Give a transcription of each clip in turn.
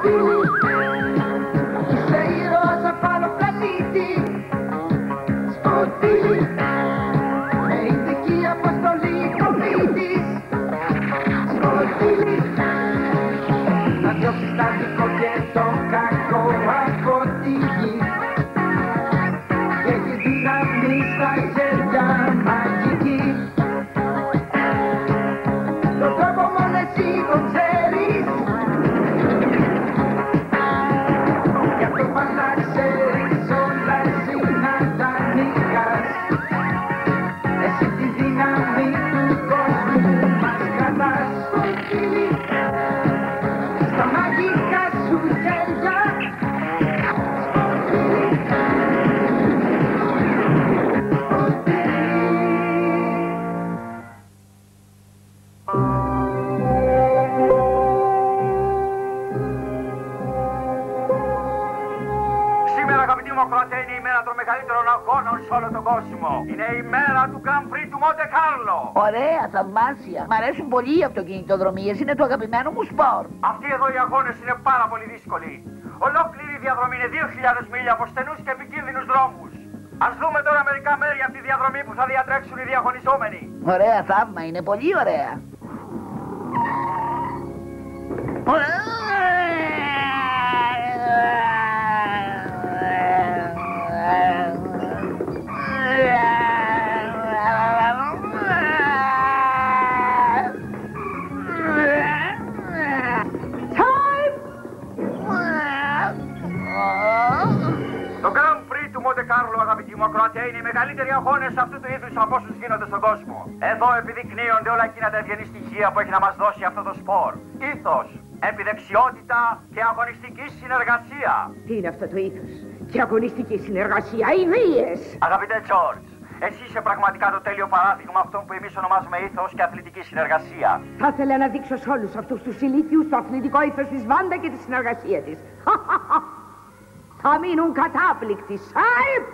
Ωραία, θαυμάσια. Μ' αρέσουν πολύ οι αυτοκινητοδρομίες, είναι το αγαπημένο μου σπορ. Αυτοί εδώ οι αγώνες είναι πάρα πολύ δύσκολοι. Ολόκληρη η διαδρομή είναι 2.000 μίλια από στενούς και επικίνδυνους δρόμους. Ας δούμε τώρα μερικά μέρη από τη διαδρομή που θα διατρέξουν οι διαγωνιζόμενοι. Ωραία, θαύμα, είναι πολύ ωραία. Είναι οι μεγαλύτεροι αγώνες αυτού του είδους από όσους γίνονται στον κόσμο. Εδώ επιδεικνύονται όλα εκείνα τα ευγενή στοιχεία που έχει να μας δώσει αυτό το σπορ. Ήθος, επιδεξιότητα και αγωνιστική συνεργασία. Τι είναι αυτό το ήθος και αγωνιστική συνεργασία, ιδίες. Αγαπητέ Τζόρτζ, εσύ είσαι πραγματικά το τέλειο παράδειγμα αυτών που εμείς ονομάζουμε ήθος και αθλητική συνεργασία. Θα ήθελα να δείξω σε όλους αυτούς τους ηλίθιους το αθλητικό ήθος της Βάντα και τη συνεργασία της. Θα μείνουν κατάπληκτοι. Σάιπ!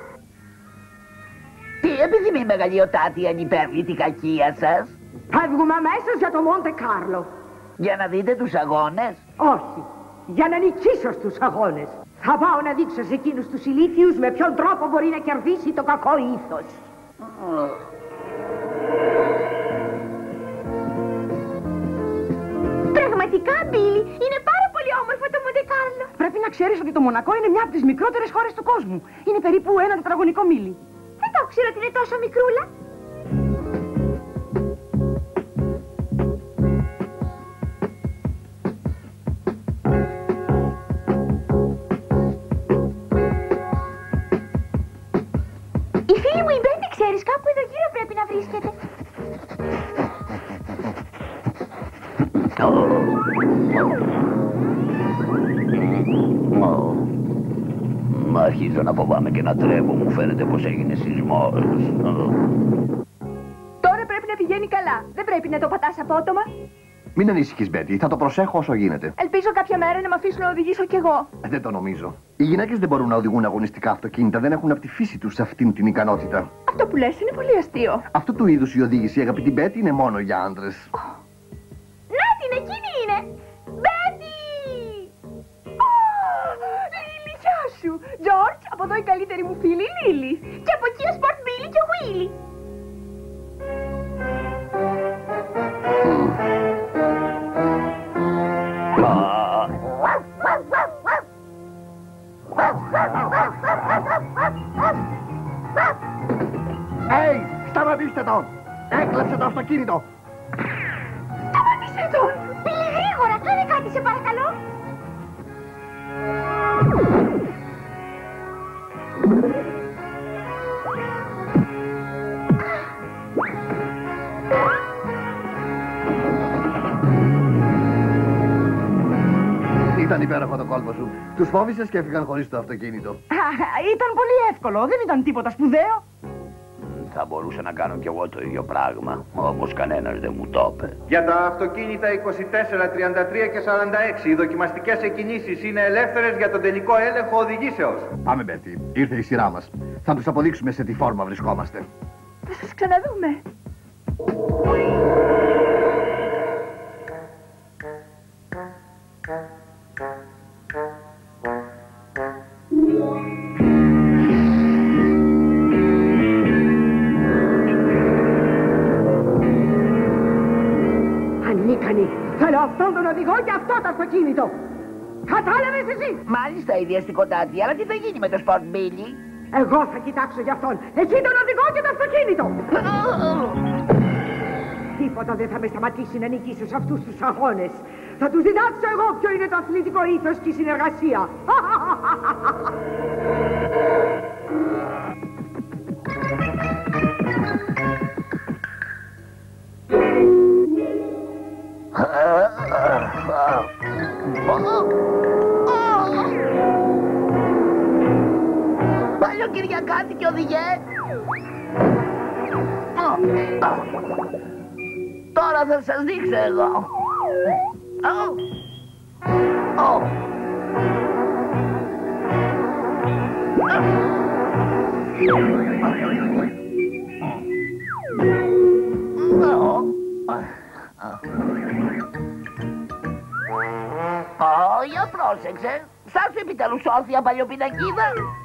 Τι επιθυμεί μεγαλειοτάτη ανυπέρβλητη κακία σας? Φεύγουμε αμέσως για το Μοντε Κάρλο. Για να δείτε τους αγώνες? Όχι, για να νικήσω στους αγώνες. Θα πάω να δείξω σε εκείνους τους ηλίθιους με ποιον τρόπο μπορεί να κερδίσει το κακό ήθος. Πραγματικά, Μπίλι, είναι πάρα πολύ όμορφο το Μοντε Κάρλο. Πρέπει να ξέρεις ότι το Μονακό είναι μια από τις μικρότερες χώρες του κόσμου. Είναι περίπου 1 τετραγωνικό μίλι. Δεν το ξέρω ότι είναι τόσο μικρούλα. Η φίλη μου η Μπέντι, ξέρεις, κάπου εδώ γύρω πρέπει να βρίσκεται. Αρχίζω να φοβάμαι και να τρέμω, μου φαίνεται πως έγινε σεισμός. Τώρα πρέπει να πηγαίνει καλά. Δεν πρέπει να το πατάς απότομα. Μην ανησυχείς, Μπέτι, θα το προσέχω όσο γίνεται. Ελπίζω κάποια μέρα να με αφήσουν να οδηγήσω κι εγώ. Δεν το νομίζω. Οι γυναίκες δεν μπορούν να οδηγούν αγωνιστικά αυτοκίνητα, δεν έχουν από τη φύση τους αυτήν την ικανότητα. Αυτό που λες είναι πολύ αστείο. Αυτού του είδους η οδήγηση, αγαπητή Μπέτι, είναι μόνο για άντρες. Να την, εκείνη είναι! Μπέντι! Λίλι, γεια σου! Τζορτζ, από εδώ η καλύτερη μου φίλη Λίλι. Και από εκεί ο Σπορτ Μπίλι και ο Βίλι. Σταματήστε τον! Έκλεψε το αυτοκίνητο! Σταμάτησε τον! Μπίλι, γρήγορα! Κάνε κάτι, σε παρακαλώ! Ήταν υπέροχο το κόλπο σου. Τους φόβησες και έφυγαν χωρίς το αυτοκίνητο. Ήταν πολύ εύκολο, δεν ήταν τίποτα σπουδαίο. Θα μπορούσα να κάνω κι εγώ το ίδιο πράγμα, όμως κανένας δεν μου το είπε. Για τα αυτοκίνητα 24, 33 και 46, οι δοκιμαστικές εκκινήσεις είναι ελεύθερες για τον τελικό έλεγχο οδηγήσεως. Πάμε, Μπέτι. Ήρθε η σειρά μας. Θα τους αποδείξουμε σε τι φόρμα βρισκόμαστε. Θα σας ξαναδούμε. αυτόν τον οδηγό και αυτό το αυτοκίνητο. Κατάλαβες εσύ? Μάλιστα, ιδιαστικοτάτη, αλλά τι θα γίνει με το Sport Billy? Εγώ θα κοιτάξω για αυτόν. Εσύ τον οδηγό και το αυτοκίνητο. Τίποτα δεν θα με σταματήσει να νικήσω σε αυτούς τους αγώνες. Θα τους διδάξω εγώ ποιο είναι το αθλητικό ήθος και η συνεργασία. Παλιό Κυριακάτη και οδηγέ. Τώρα θα σας δείξω εγώ. Για πρόσεξε. Στάσου επιτέλους όρθια, παλιοπινακίδα.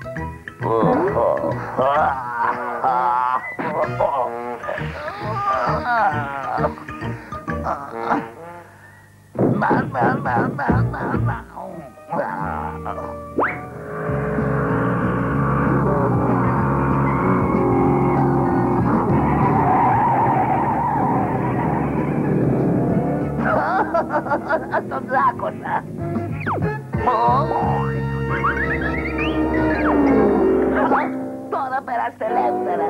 Τον δράκωνα. Τώρα περάστε ελεύθερα.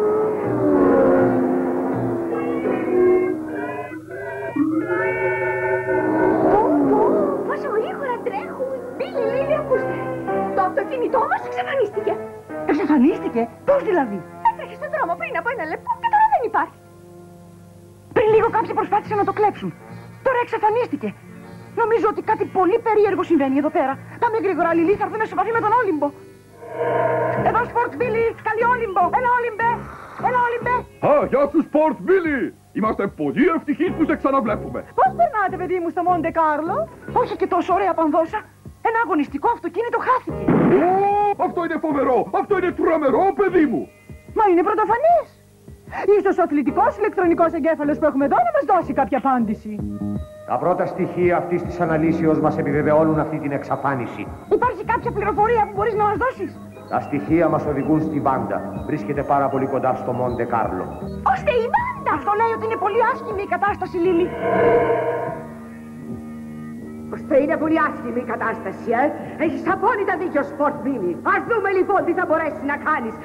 Πόσο γρήγορα τρέχουν. Μπίλι, Λίλι, ακούστε. Το αυτοκίνητό μας εξαφανίστηκε. Εξαφανίστηκε? Πώς δηλαδή? Έτρεχε στον δρόμο πριν από 1 λεπτό και τώρα δεν υπάρχει. Πριν λίγο κάποιοι προσπάθησαν να το κλέψουν. Τώρα εξαφανίστηκε. Νομίζω ότι κάτι πολύ περίεργο συμβαίνει εδώ πέρα. Πάμε γρήγορα, Λιλί, θα έρθουμε σε επαφή με τον Όλυμπο. Εδώ, Sport Billy, καλή Όλυμπο. Έλα, Όλυμπε. Έλα, Όλυμπε. Α, γεια σου, Sport Billy. Είμαστε πολύ ευτυχείς που σε ξαναβλέπουμε. Πώς περνάτε, παιδί μου, στο Μοντε Κάρλο? Όχι και τόσο ωραία πανδόσα. Ένα αγωνιστικό αυτοκίνητο χάθηκε. Αυτό είναι φοβερό. Αυτό είναι τρομερό, παιδί μου. Μα είναι πρωτοφανές. Ίσως ο αθλητικός ηλεκτρονικός εγκέφαλος που έχουμε εδώ να μας δώσει κάποια απάντηση. Τα πρώτα στοιχεία αυτής της αναλύσεως μας επιβεβαιώνουν αυτή την εξαφάνιση. Υπάρχει κάποια πληροφορία που μπορείς να μας δώσεις? Τα στοιχεία μας οδηγούν στη Βάντα. Βρίσκεται πάρα πολύ κοντά στο Μοντε Κάρλο. Ώστε η Βάντα! Αυτό λέει ότι είναι πολύ άσχημη η κατάσταση, Λίλι. Ώστε είναι πολύ άσχημη η κατάσταση, Έχεις απόλυτα δίκιο, Sport Billy. Ας δούμε λοιπόν τι θα μπορέσεις να κάνεις.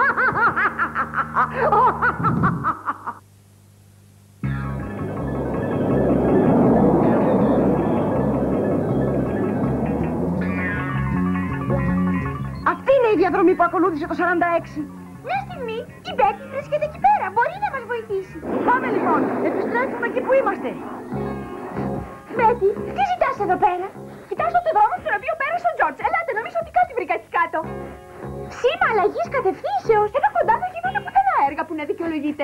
Αυτή είναι η διαδρομή που ακολούθησε το 46. Μια στιγμή, η Μπέτη βρίσκεται εκεί πέρα. Μπορεί να μας βοηθήσει. Πάμε λοιπόν, επιστρέφουμε εκεί που είμαστε. Μπέτη, τι ζητάς εδώ πέρα? Κοιτάζω το δρόμο στον οποίο πέρασε ο Τζορτζ. Ελάτε, νομίζω ότι κάτι βρήκα εκεί κάτω. Σήμα αλλαγής κατευθύνσεως. Εδώ κοντά δεν γίνονται πουθενά έργα που να δικαιολογείται.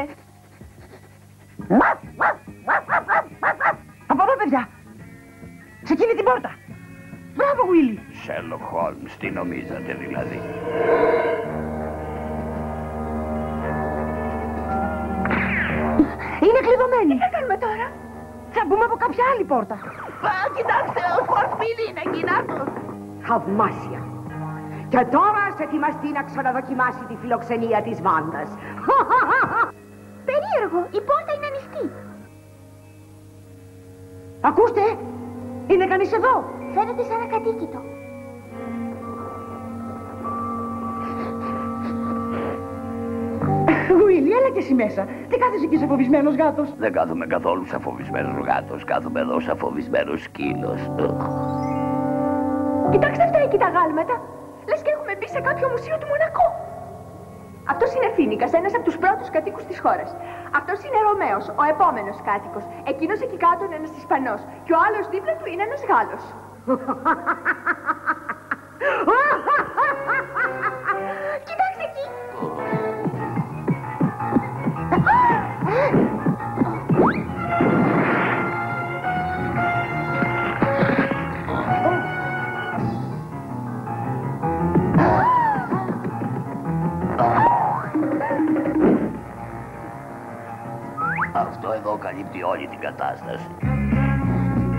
Από εδώ, παιδιά. Σε εκείνη την πόρτα. Μπράβο, Willy. Sherlock Holmes, τι νομίζατε δηλαδή? Είναι κλειδωμένη. Τι θα κάνουμε τώρα? Θα μπούμε από κάποια άλλη πόρτα. Κοιτάξτε, ο Sport Billy είναι εκείνατος. Θαυμάσια. Και τώρα ας ετοιμαστεί να ξαναδοκιμάσει τη φιλοξενία της Βάντας. Περίεργο, η πόρτα είναι ανοιχτή. Ακούστε, είναι κανείς εδώ? Φαίνεται σαν ακατοίκητο. Willy, έλα και εσύ μέσα. Τι κάθεσαι εκεί σαν φοβισμένος γάτος? Δεν κάθομαι καθόλου σαν φοβισμένος γάτος. Κάθομαι εδώ σαν φοβισμένος σκύλος. Κοιτάξτε αυτά εκεί τα γάλματα. Λες και έχουμε μπει σε κάποιο μουσείο του Μονακό. Αυτός είναι Φίνικας, ένας από τους πρώτους κατοίκους της χώρας. Αυτός είναι Ρωμαίος, ο επόμενος κάτοικος. Εκείνος εκεί κάτω είναι ένας Ισπανός. Και ο άλλος δίπλα του είναι ένας Γάλλος. Κοιτάξτε εκεί. Αυτό εδώ καλύπτει όλη την κατάσταση.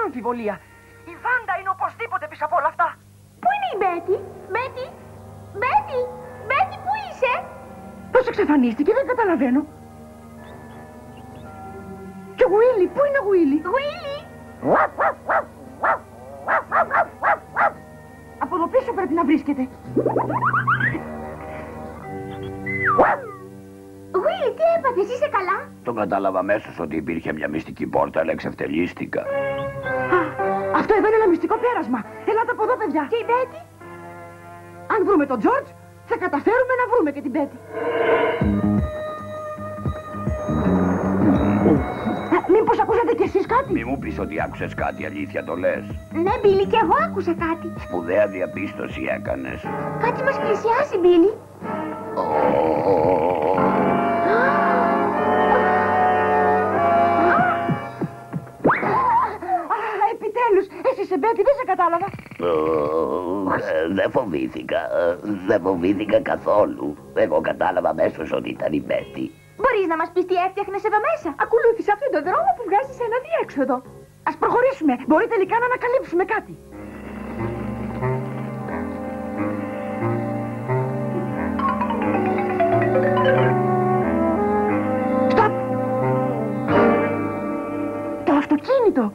αμφιβολία. Η Βάντα είναι οπωσδήποτε πίσω από όλα αυτά. Πού είναι η Μπέτι? Μπέτι! Μπέτι! Μπέτι, πού είσαι? Πώς εξαφανίστηκε, δεν καταλαβαίνω. Και ο Γουίλι, πού είναι ο Γουίλι? Γουίλι! Από εδώ πίσω πρέπει να βρίσκεται. Γουίλι, τι έπαθες, είσαι καλά? Το κατάλαβα αμέσως ότι υπήρχε μια μυστική πόρτα, αλλά εξευτελίστηκα. Αυτό εδώ είναι ένα μυστικό πέρασμα. Ελάτε από εδώ, παιδιά. Και η Μπέτι? Αν βρούμε τον Τζορτζ, θα καταφέρουμε να βρούμε και την Μπέτι. Μήπως ακούσατε κι εσείς κάτι? Μη μου πεις ότι άκουσες κάτι, αλήθεια το λες? Ναι, Μπίλι, και εγώ άκουσα κάτι. Σπουδαία διαπίστωση έκανες. Κάτι μας πλησιάζει, Μπίλι. Επιτέλους, εσύ σε Μπέτι, δεν σε κατάλαβα. Δεν φοβήθηκα. Δεν φοβήθηκα καθόλου. Εγώ κατάλαβα αμέσως ότι ήταν η Μπέτι. Μπορείς να μας πεις τι έφτιαχνες εδώ μέσα? Ακολούθησε αυτόν τον δρόμο που βγάζει σε ένα διέξοδο. Ας προχωρήσουμε. Μπορεί τελικά να ανακαλύψουμε κάτι. Στοπ! Το αυτοκίνητο.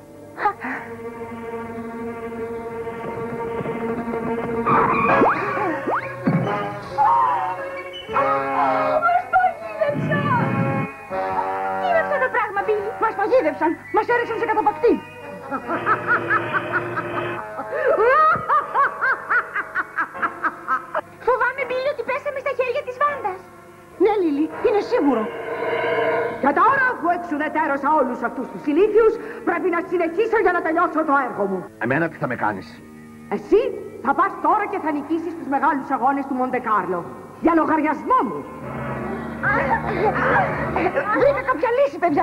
Μας παγίδευσαν, μας έριξαν σε καταπακτή. Φοβάμαι, Μπίλι, ότι πέσαμε στα χέρια της Βάντας. Ναι, Λίλι, είναι σίγουρο. Και τώρα, αφού εξουδετερώσα όλους αυτούς τους ηλίθιους, πρέπει να συνεχίσω για να τελειώσω το έργο μου. Εμένα τι θα με κάνεις? Εσύ θα πας τώρα και θα νικήσεις τους μεγάλους αγώνες του Μοντεκάρλο. Για λογαριασμό μου. Βρήκα κάποια λύση, παιδιά.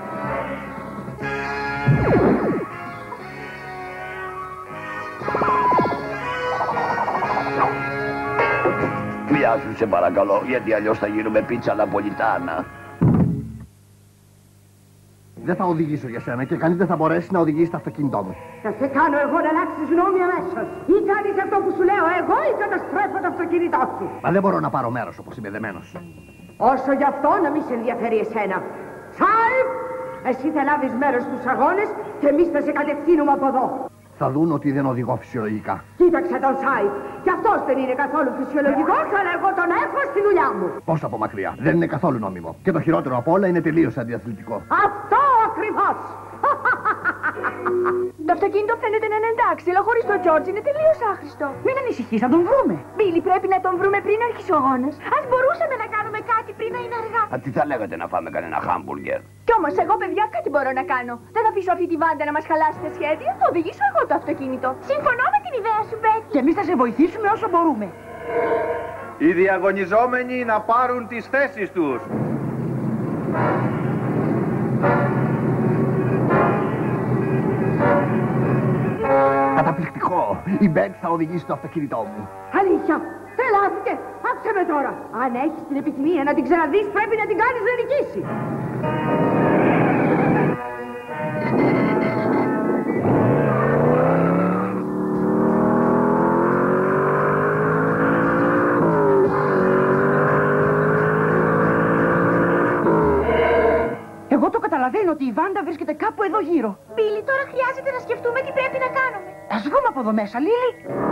Βιάσου σε παρακαλώ, γιατί αλλιώς θα γίνουμε πίτσα ναπολιτάνα. Δεν θα οδηγήσω για σένα και κανείς δεν θα μπορέσει να οδηγήσει το αυτοκίνητό μου. Θα σε κάνω εγώ να αλλάξεις γνώμη αμέσως. Ή κάνεις αυτό που σου λέω εγώ ή καταστρέφω το αυτοκίνητό σου. Μα δεν μπορώ να πάρω μέρος όπως είμαι δεμένος. Όσο γι' αυτό να μην σε ενδιαφέρει εσένα. Σάιπ! Εσύ θα λάβεις μέρος στους αγώνες και εμείς θα σε κατευθύνουμε από εδώ. Θα δουν ότι δεν οδηγώ φυσιολογικά. Κοίταξε τον Σάιπ. Κι αυτός δεν είναι καθόλου φυσιολογικός, αλλά εγώ τον έχω στη δουλειά μου. Πώς από μακριά. Δεν είναι καθόλου νόμιμο. Και το χειρότερο απ' όλα είναι τελείως αντιαθλητικό. Αυτό ακριβώς. Το αυτοκίνητο φαίνεται να είναι εντάξει, αλλά χωρίς τον Τζόρτζ είναι τελείως άχρηστο. Μην ανησυχείς, θα τον βρούμε. Μπίλι, πρέπει να τον βρούμε πριν αρχίσει ο αγώνας. Ας μπορούσαμε να κάνουμε κάτι πριν να είναι αργά. Τι θα λέγατε να φάμε κανένα χάμπουργκερ? Κι όμως εγώ, παιδιά, κάτι μπορώ να κάνω. Δεν θα αφήσω αυτή τη Βάντα να μας χαλάσει τα σχέδια. Θα οδηγήσω εγώ το αυτοκίνητο. Συμφωνώ με την ιδέα σου, Μπέτι. Και εμείς θα σε βοηθήσουμε όσο μπορούμε. Οι διαγωνιζόμενοι να πάρουν τις θέσεις τους. Καταπληκτικό! Η Μπέτ θα οδηγήσει το αυτοκίνητό μου. Αλήθεια! Τρελάθηκε! Άψε με τώρα! Αν έχεις την επιθυμία να την ξαναδείς, πρέπει να την κάνεις να νικήσει! Εγώ το καταλαβαίνω ότι η Βάντα βρίσκεται κάπου εδώ γύρω. Μπίλι, τώρα χρειάζεται να σκεφτούμε τι πρέπει να κάνουμε. Ας βγούμε από εδώ μέσα, Λίλι.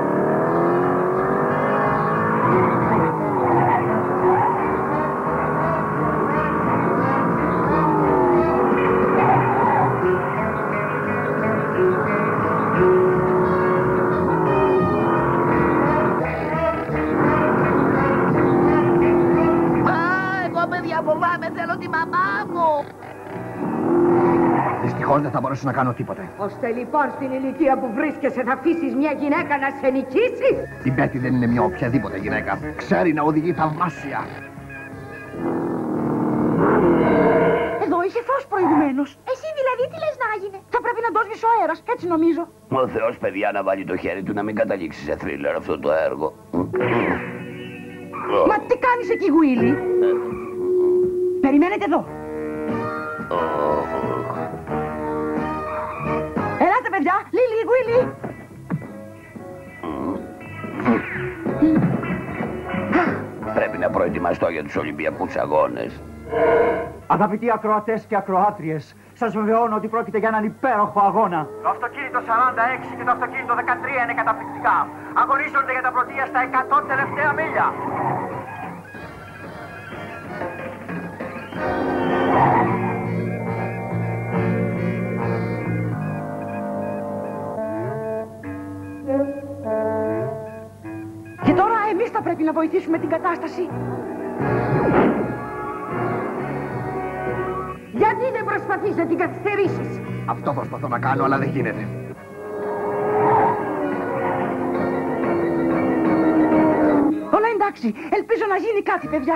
Εγώ, παιδιά, φοβάμαι, θέλω τη μαμά μου. Δυστυχώς δεν θα μπορέσω να κάνω τίποτε. Ώστε λοιπόν στην ηλικία που βρίσκεσαι θα αφήσεις μια γυναίκα να σε νικήσει. Η Μπέτι δεν είναι μια οποιαδήποτε γυναίκα. Ξέρει να οδηγεί θαυμάσια. Εδώ είχε φως προηγουμένως. Εσύ δηλαδή τι λες να γίνει? Θα πρέπει να το σβήσει ο αέρας, έτσι νομίζω. Ο Θεός, παιδιά, να βάλει το χέρι του να μην καταλήξει σε θρίλερ αυτό το έργο. Μα τι κάνεις εκεί, Γουίλι? Περιμένετε εδώ. Ελάτε, παιδιά, προετοιμαστώ για τους Ολυμπιακούς Αγώνες. Αγαπητοί ακροατές και ακροάτριες, σας βεβαιώνω ότι πρόκειται για έναν υπέροχο αγώνα. Το αυτοκίνητο 46 και το αυτοκίνητο 13 είναι καταπληκτικά. Αγωνίζονται για τα πρωτεία στα 100 τελευταία μίλια. Και τώρα εμείς θα πρέπει να βοηθήσουμε την κατάσταση. Γιατί δεν προσπαθείς να την καθυστερήσεις? Αυτό προσπαθώ να κάνω, αλλά δεν γίνεται. Όλα εντάξει. Ελπίζω να γίνει κάτι, παιδιά.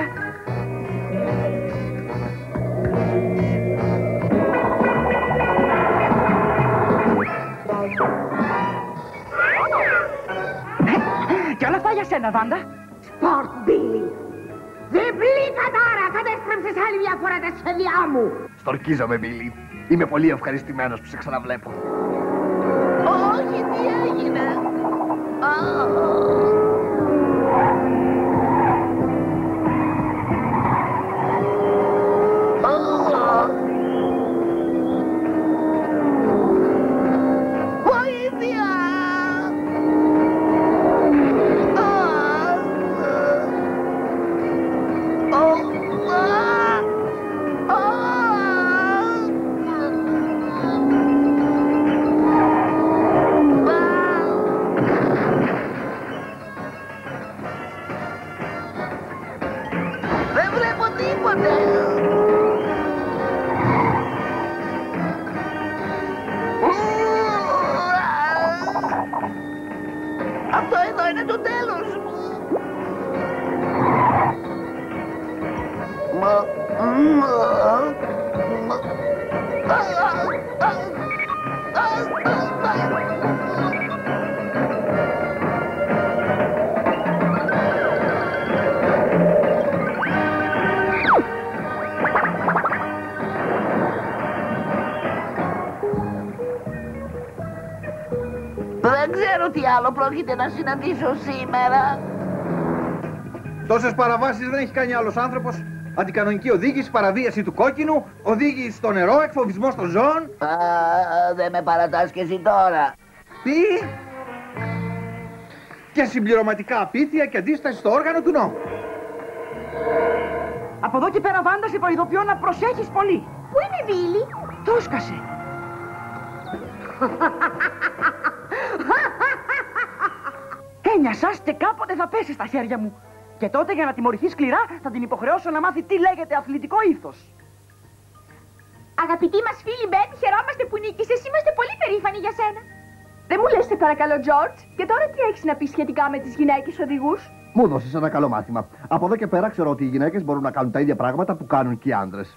Και όλα αυτά για σένα, Βάντα. Σπορτ, Μπίλι. Διπλή κατάρα! Κατέστρεψες άλλη μια φορά τα σχέδιά μου! Στορκίζομαι, Μπίλι. Είμαι πολύ ευχαριστημένος που σε ξαναβλέπω. Όχι, τι έγινε. Αυτό εδώ είναι το τέλος μου. Δεν ξέρω τι άλλο πρόκειται να συναντήσω σήμερα. Τόσες παραβάσεις δεν έχει κάνει άλλος άνθρωπος. Αντικανονική οδήγηση, παραβίαση του κόκκινου, οδήγηση στο νερό, εκφοβισμός των ζώων. Δεν με παρατάς και εσύ τώρα. Τι? Και συμπληρωματικά απίθεια και αντίσταση στο όργανο του νόμου. Από εδώ και πέρα, Βάντα, σε προειδοποιώ να προσέχεις πολύ. Πού είναι η Βίλη? Το έσκασε. Ένιασας και κάποτε θα πέσει στα χέρια μου. Και τότε για να τιμωρηθεί σκληρά θα την υποχρεώσω να μάθει τι λέγεται αθλητικό ήθος. Αγαπητοί μας φίλοι Μπεν, χαιρόμαστε που νίκησες. Είμαστε πολύ περήφανοι για σένα. Δεν μου λες, σε παρακαλώ, Τζορτζ, και τώρα τι έχεις να πεις σχετικά με τις γυναίκες οδηγούς? Μου δώσεις ένα καλό μάθημα. Από εδώ και πέρα ξέρω ότι οι γυναίκες μπορούν να κάνουν τα ίδια πράγματα που κάνουν και οι άντρες.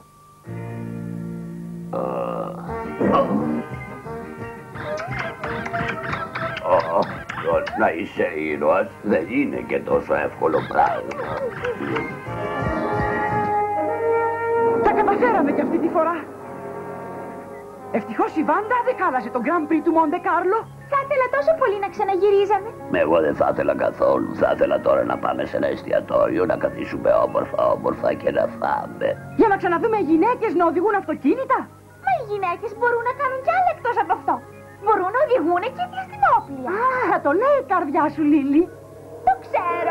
Να είσαι ήρωας δεν είναι και τόσο εύκολο πράγμα. Τα καταφέραμε κι αυτή τη φορά. Ευτυχώς η Βάντα δεν χάλασε το Grand Prix του Μοντε Κάρλο. Θα ήθελα τόσο πολύ να ξαναγυρίζαμε. Εγώ δεν θα ήθελα καθόλου. Θα ήθελα τώρα να πάμε σε ένα εστιατόριο, να καθίσουμε όμορφα και να φάμε. Για να ξαναδούμε γυναίκες να οδηγούν αυτοκίνητα. Μα οι γυναίκες μπορούν να κάνουν κι άλλα εκτός από αυτό. Μπορούν να οδηγούν και διαστημόπλια. Α, το λέει η καρδιά σου, Λίλη. Το ξέρω.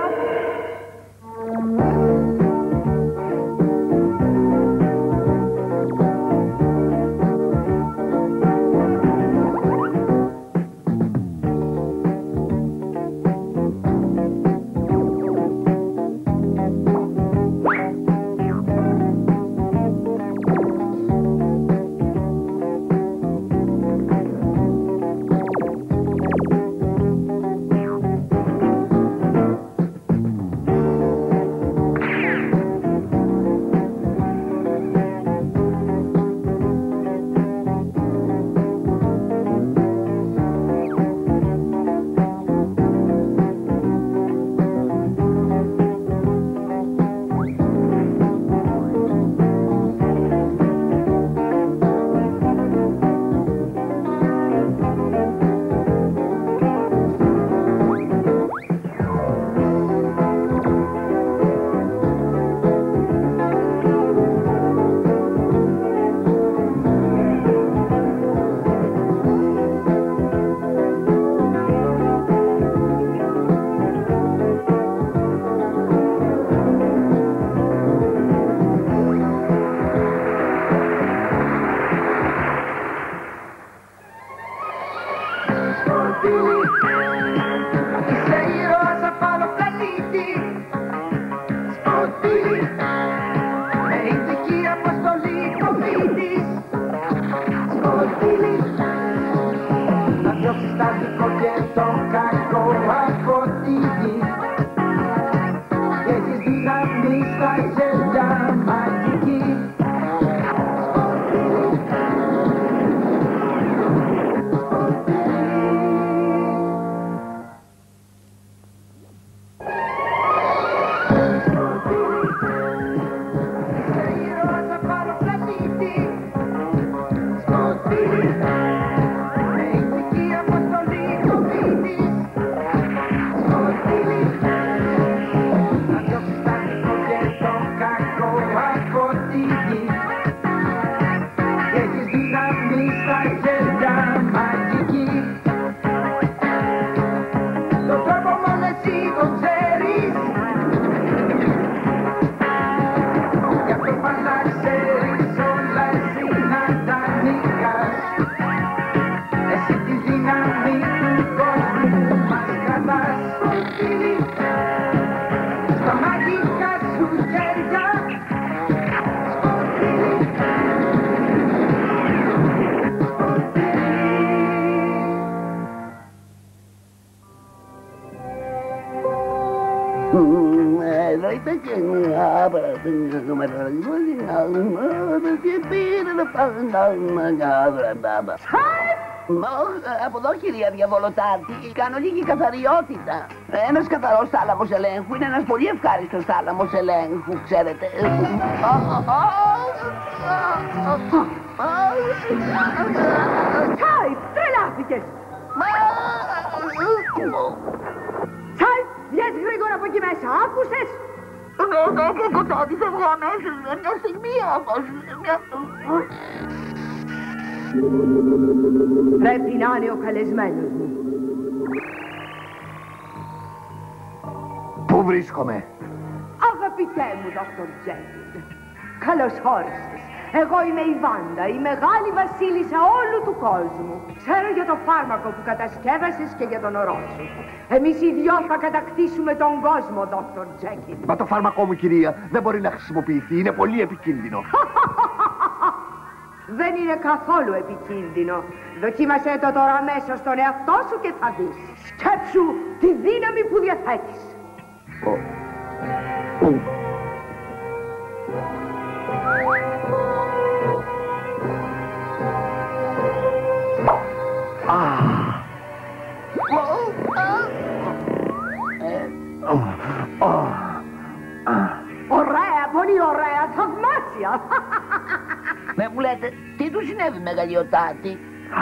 Από εδώ, κυρία Διαβολοτάτη, κάνω λίγη καθαριότητα. Ένας καθαρός θάλαμος ελέγχου είναι ένας πολύ ευχάριστος θάλαμος ελέγχου, ξέρετε. Τσάιπ, τρελάθηκες! Τσάιπ, βγες γρήγορα από εκεί μέσα, άκουσες? Ναι, και κοντά της φεύγω αμέσως, μια στιγμή όμως. Πρέπει να είναι ο καλεσμένος μου. Πού βρίσκομαι? Αγαπητέ μου, Dr. Jekyll, καλώς όρισες. Εγώ είμαι η Βάντα, η μεγάλη βασίλισσα όλου του κόσμου. Ξέρω για το φάρμακο που κατασκεύασες και για τον ορό σου. Εμείς οι δυο θα κατακτήσουμε τον κόσμο, Dr. Jekyll. Μα το φάρμακό μου, κυρία, δεν μπορεί να χρησιμοποιηθεί. Είναι πολύ επικίνδυνο. Δεν είναι καθόλου επικίνδυνο. Δοκίμασέ το τώρα αμέσως στον εαυτό σου και θα δεις. Σκέψου τη δύναμη που διαθέτεις. Ωραία, πολύ ωραία, θαυμάσια. Με μου λέτε, τι του συνέβη, μεγαλειοτάτη?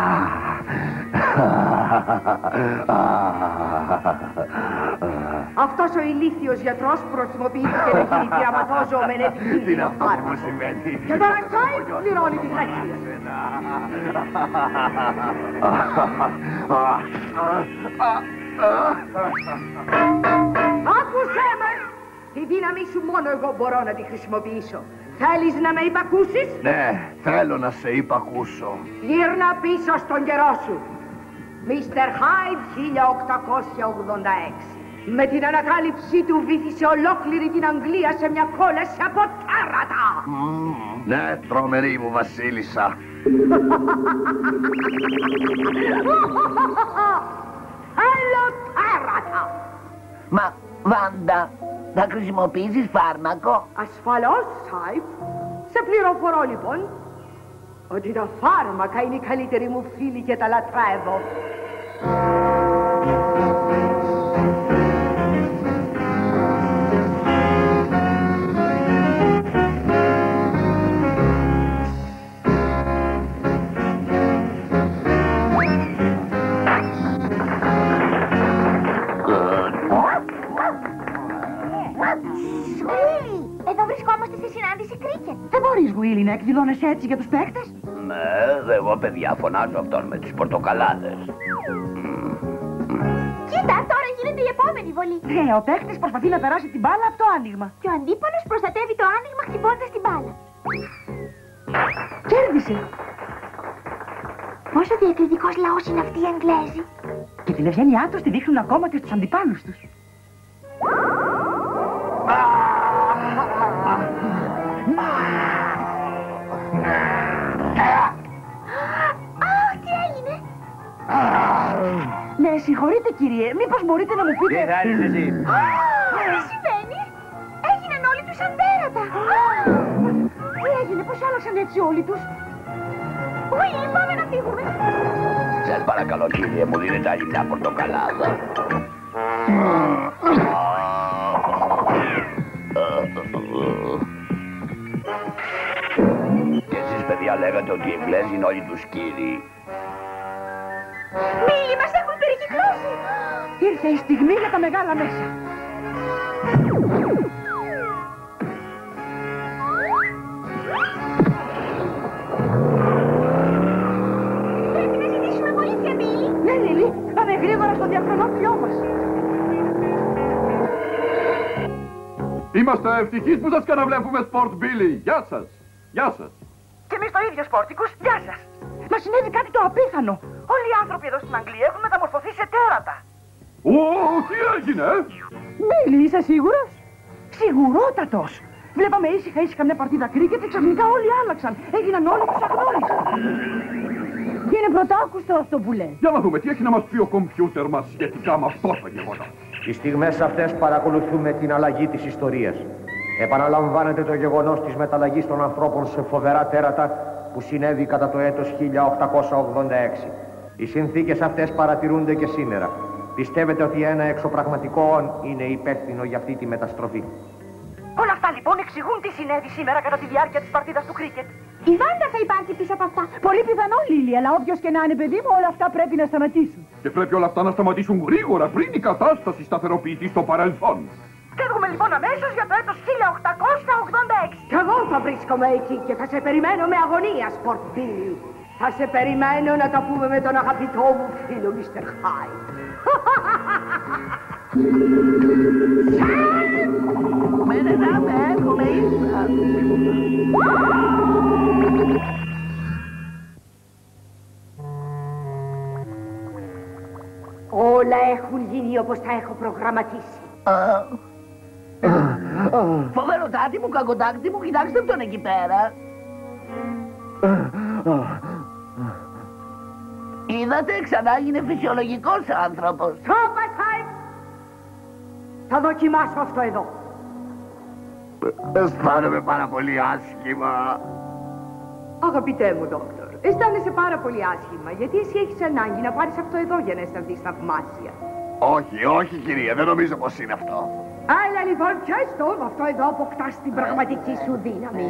Αυτός ο ηλίθιος γιατρός χρησιμοποιήθηκε να χειριτυραματώζομεν επικίνδυνο φάρμακο. Και τώρα Τσάιπ πληρώνει τη χρέση. Άκουσέ με! Τη δύναμη σου μόνο εγώ μπορώ να τη χρησιμοποιήσω. Θέλεις να με υπακούσεις? Ναι, θέλω να σε υπακούσω. Γύρνα πίσω στον καιρό σου. Μίστερ Χάιντ 1886. Με την ανακάλυψή του βύθισε ολόκληρη την Αγγλία σε μια κόλαση από τέρατα. Ναι, τρομερή μου βασίλισσα. Θέλω τέρατα. Μα, Βάντα, θα χρησιμοποιήσεις φάρμακο? Ασφαλώς, Τσάιπ. Σε πληροφορώ λοιπόν ότι τα φάρμακα είναι οι καλύτεροι μου φίλοι και τα λατρεύω. Εδώ βρισκόμαστε στη συνάντηση κρίκετ. Δεν μπορείς, Γουίλι, να εκδηλώνεσαι έτσι για τους παίκτες. Ναι, εγώ παιδιά φωνάζω αυτόν με τις πορτοκαλάδες. Κοίτα, τώρα γίνεται η επόμενη βολή. Ναι, ο παίκτης προσπαθεί να περάσει την μπάλα από το άνοιγμα. Και ο αντίπαλος προστατεύει το άνοιγμα χτυπώντας την μπάλα. Κέρδισε. Πόσο διακριτικός λαός είναι αυτοί οι Αγγλέζοι. Και την ευγένειά τους τη δείχνουν ακόμα και στους αντιπάλους τους. Τι έγινε? Ναι, συγχωρείτε κύριε, μήπως μπορείτε να μου πείτε... Τι θα έρθεις εσύ? Τι συμβαίνει? Έγιναν όλοι τους σαν τέρατα. Τι έγινε, πώς άλλαξαν έτσι όλοι τους? Όχι, πάμε να φύγουμε. Σας παρακαλώ κύριε, μου δίνετε άλλη μια πορτοκαλάδα. Και εσείς παιδιά λέγατε ότι οι Εγγλέζοι είναι όλοι τους κύριοι. Μπίλι, μας έχουν περικυκλώσει. Ήρθε η στιγμή για τα μεγάλα μέσα. Πρέπει να ζητήσουμε βοήθεια, Μπίλι. Ναι, Λίλι, πάμε γρήγορα στο διαχρονόφυλλό μας. Είμαστε ευτυχείς που σας ξαναβλέπουμε, Sport Billy. Γεια σας. Γεια σας. Και εμείς το ίδιο, Σπόρτικους. Γεια σας. Μας συνέβη κάτι το απίθανο. Όλοι οι άνθρωποι εδώ στην Αγγλία έχουν μεταμορφωθεί σε τέρατα. Ω, τι έγινε? Μπίλι, είσαι σίγουρος? Σιγουρότατος. Βλέπαμε ήσυχα μια παρτίδα κρίκετ και ξαφνικά όλοι άλλαξαν. Έγιναν όλοι τους αγνώριστοι. Και είναι πρωτάκουστο αυτό που λέει. Για να δούμε τι έχει να μας πει ο κομπιούτερ μας σχετικά με αυτό το γεγονός. Τις στιγμές αυτές παρακολουθούμε την αλλαγή της ιστορίας. Επαναλαμβάνεται το γεγονός της μεταλλαγής των ανθρώπων σε φοβερά τέρατα που συνέβη κατά το έτος 1886. Οι συνθήκες αυτές παρατηρούνται και σήμερα. Πιστεύετε ότι ένα εξωπραγματικό είναι υπεύθυνο για αυτή τη μεταστροφή? Όλα αυτά λοιπόν εξηγούν τι συνέβη σήμερα κατά τη διάρκεια της παρτίδας του κρίκετ. Η Βάντα θα υπάρχει πίσω από αυτά. Πολύ πιθανό, Λίλη, αλλά όποιος και να είναι παιδί μου, όλα αυτά πρέπει να σταματήσουν. Και πρέπει όλα αυτά να σταματήσουν γρήγορα πριν η κατάσταση σταθεροποιηθεί στο παρελθόν. Φεύγουμε λοιπόν αμέσως για το έτος 1886. Κι εγώ θα βρίσκομαι εκεί και θα σε περιμένω με αγωνία, Σπορτ Μπίλι. Θα σε περιμένω να τα πούμε με τον αγαπητό μου φίλο, Μίστερ Χάιντ. Όλα έχουν γίνει όπως τα έχω προγραμματίσει. Φοβεροτάτη μου, κακοτάκτη μου, κοιτάξτε τον εκεί πέρα. Είδατε, ξανά είναι φυσιολογικός άνθρωπος. Σώπα, Χάιντ! Θα δοκιμάσω αυτό εδώ. Αισθάνομαι πάρα πολύ άσχημα. Αγαπητέ μου, Δόκτωρ, αισθάνεσαι πάρα πολύ άσχημα, γιατί εσύ έχεις ανάγκη να πάρεις αυτό εδώ για να αισθανθείς θαυμάσια. Όχι, όχι κυρία, δεν νομίζω πως είναι αυτό. Άλλα λοιπόν, πιάστο, με αυτό εδώ αποκτάς την πραγματική σου δύναμη.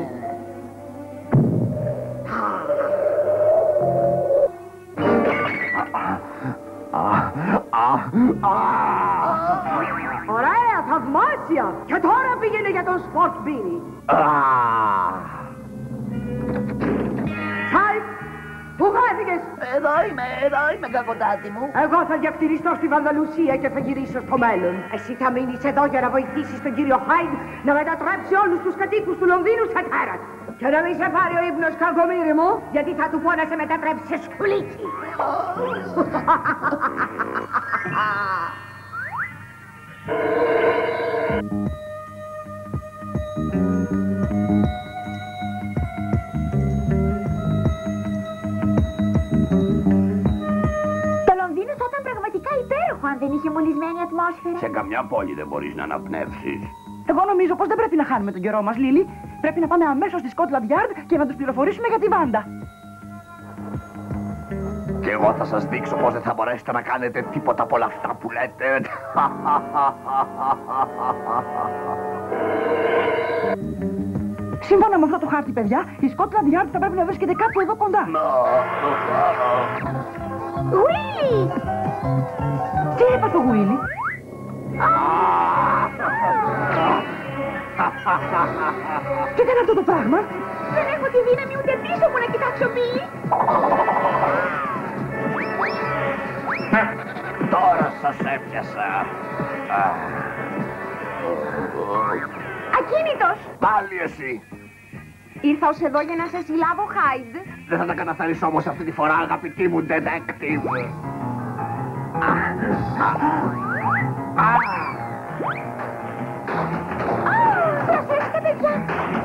Ωραία, θαυμάσια! Και τώρα πήγαινε για τον Σπορτ Μπίλι. Χάιντ, πού χάθηκες? Εδώ είμαι, κακοτάτη μου. Εγώ θα διακτηριστώ στη Βανδαλουσία και θα γυρίσω στο μέλλον. Εσύ θα μείνεις εδώ για να βοηθήσεις τον κύριο Χάιντ να μετατρέψει όλους τους κατοίκους του Λονδίνου σε τέρατα. Και να μην σε πάρει ο ύπνος, κακομοίρη μου, γιατί θα του πω να σε μετατρέψει σε σκουλίκι. Το Λονδίνο θα ήταν πραγματικά υπέροχο αν δεν είχε μολυσμένη ατμόσφαιρα. Σε καμιά πόλη δεν μπορείς να αναπνεύσεις. Εγώ νομίζω πως δεν πρέπει να χάνουμε τον καιρό μας, Λίλη. Πρέπει να πάμε αμέσως στη Scotland Yard και να τους πληροφορήσουμε για τη Βάντα. Και εγώ θα σας δείξω πως δεν θα μπορέσετε να κάνετε τίποτα από όλα αυτά που λέτε. Σύμφωνα με αυτό το χάρτη, παιδιά, η Scotland Yard θα πρέπει να βρίσκεται κάπου εδώ κοντά. Γουίλι! Τι είπα το Γουίλι? Τι ήταν αυτό το πράγμα? Δεν έχω τη δύναμη ούτε πίσω μου να κοιτάξω, Μπίλι. Τώρα σας έπιασα. Ακίνητος! Πάλι εσύ. Ήρθα ως εδώ για να σας συλλάβω, Χάιντ. Δεν θα τα καταφέρεις όμως αυτή τη φορά, αγαπητή μου detective. Προσέξτε, παιδιά.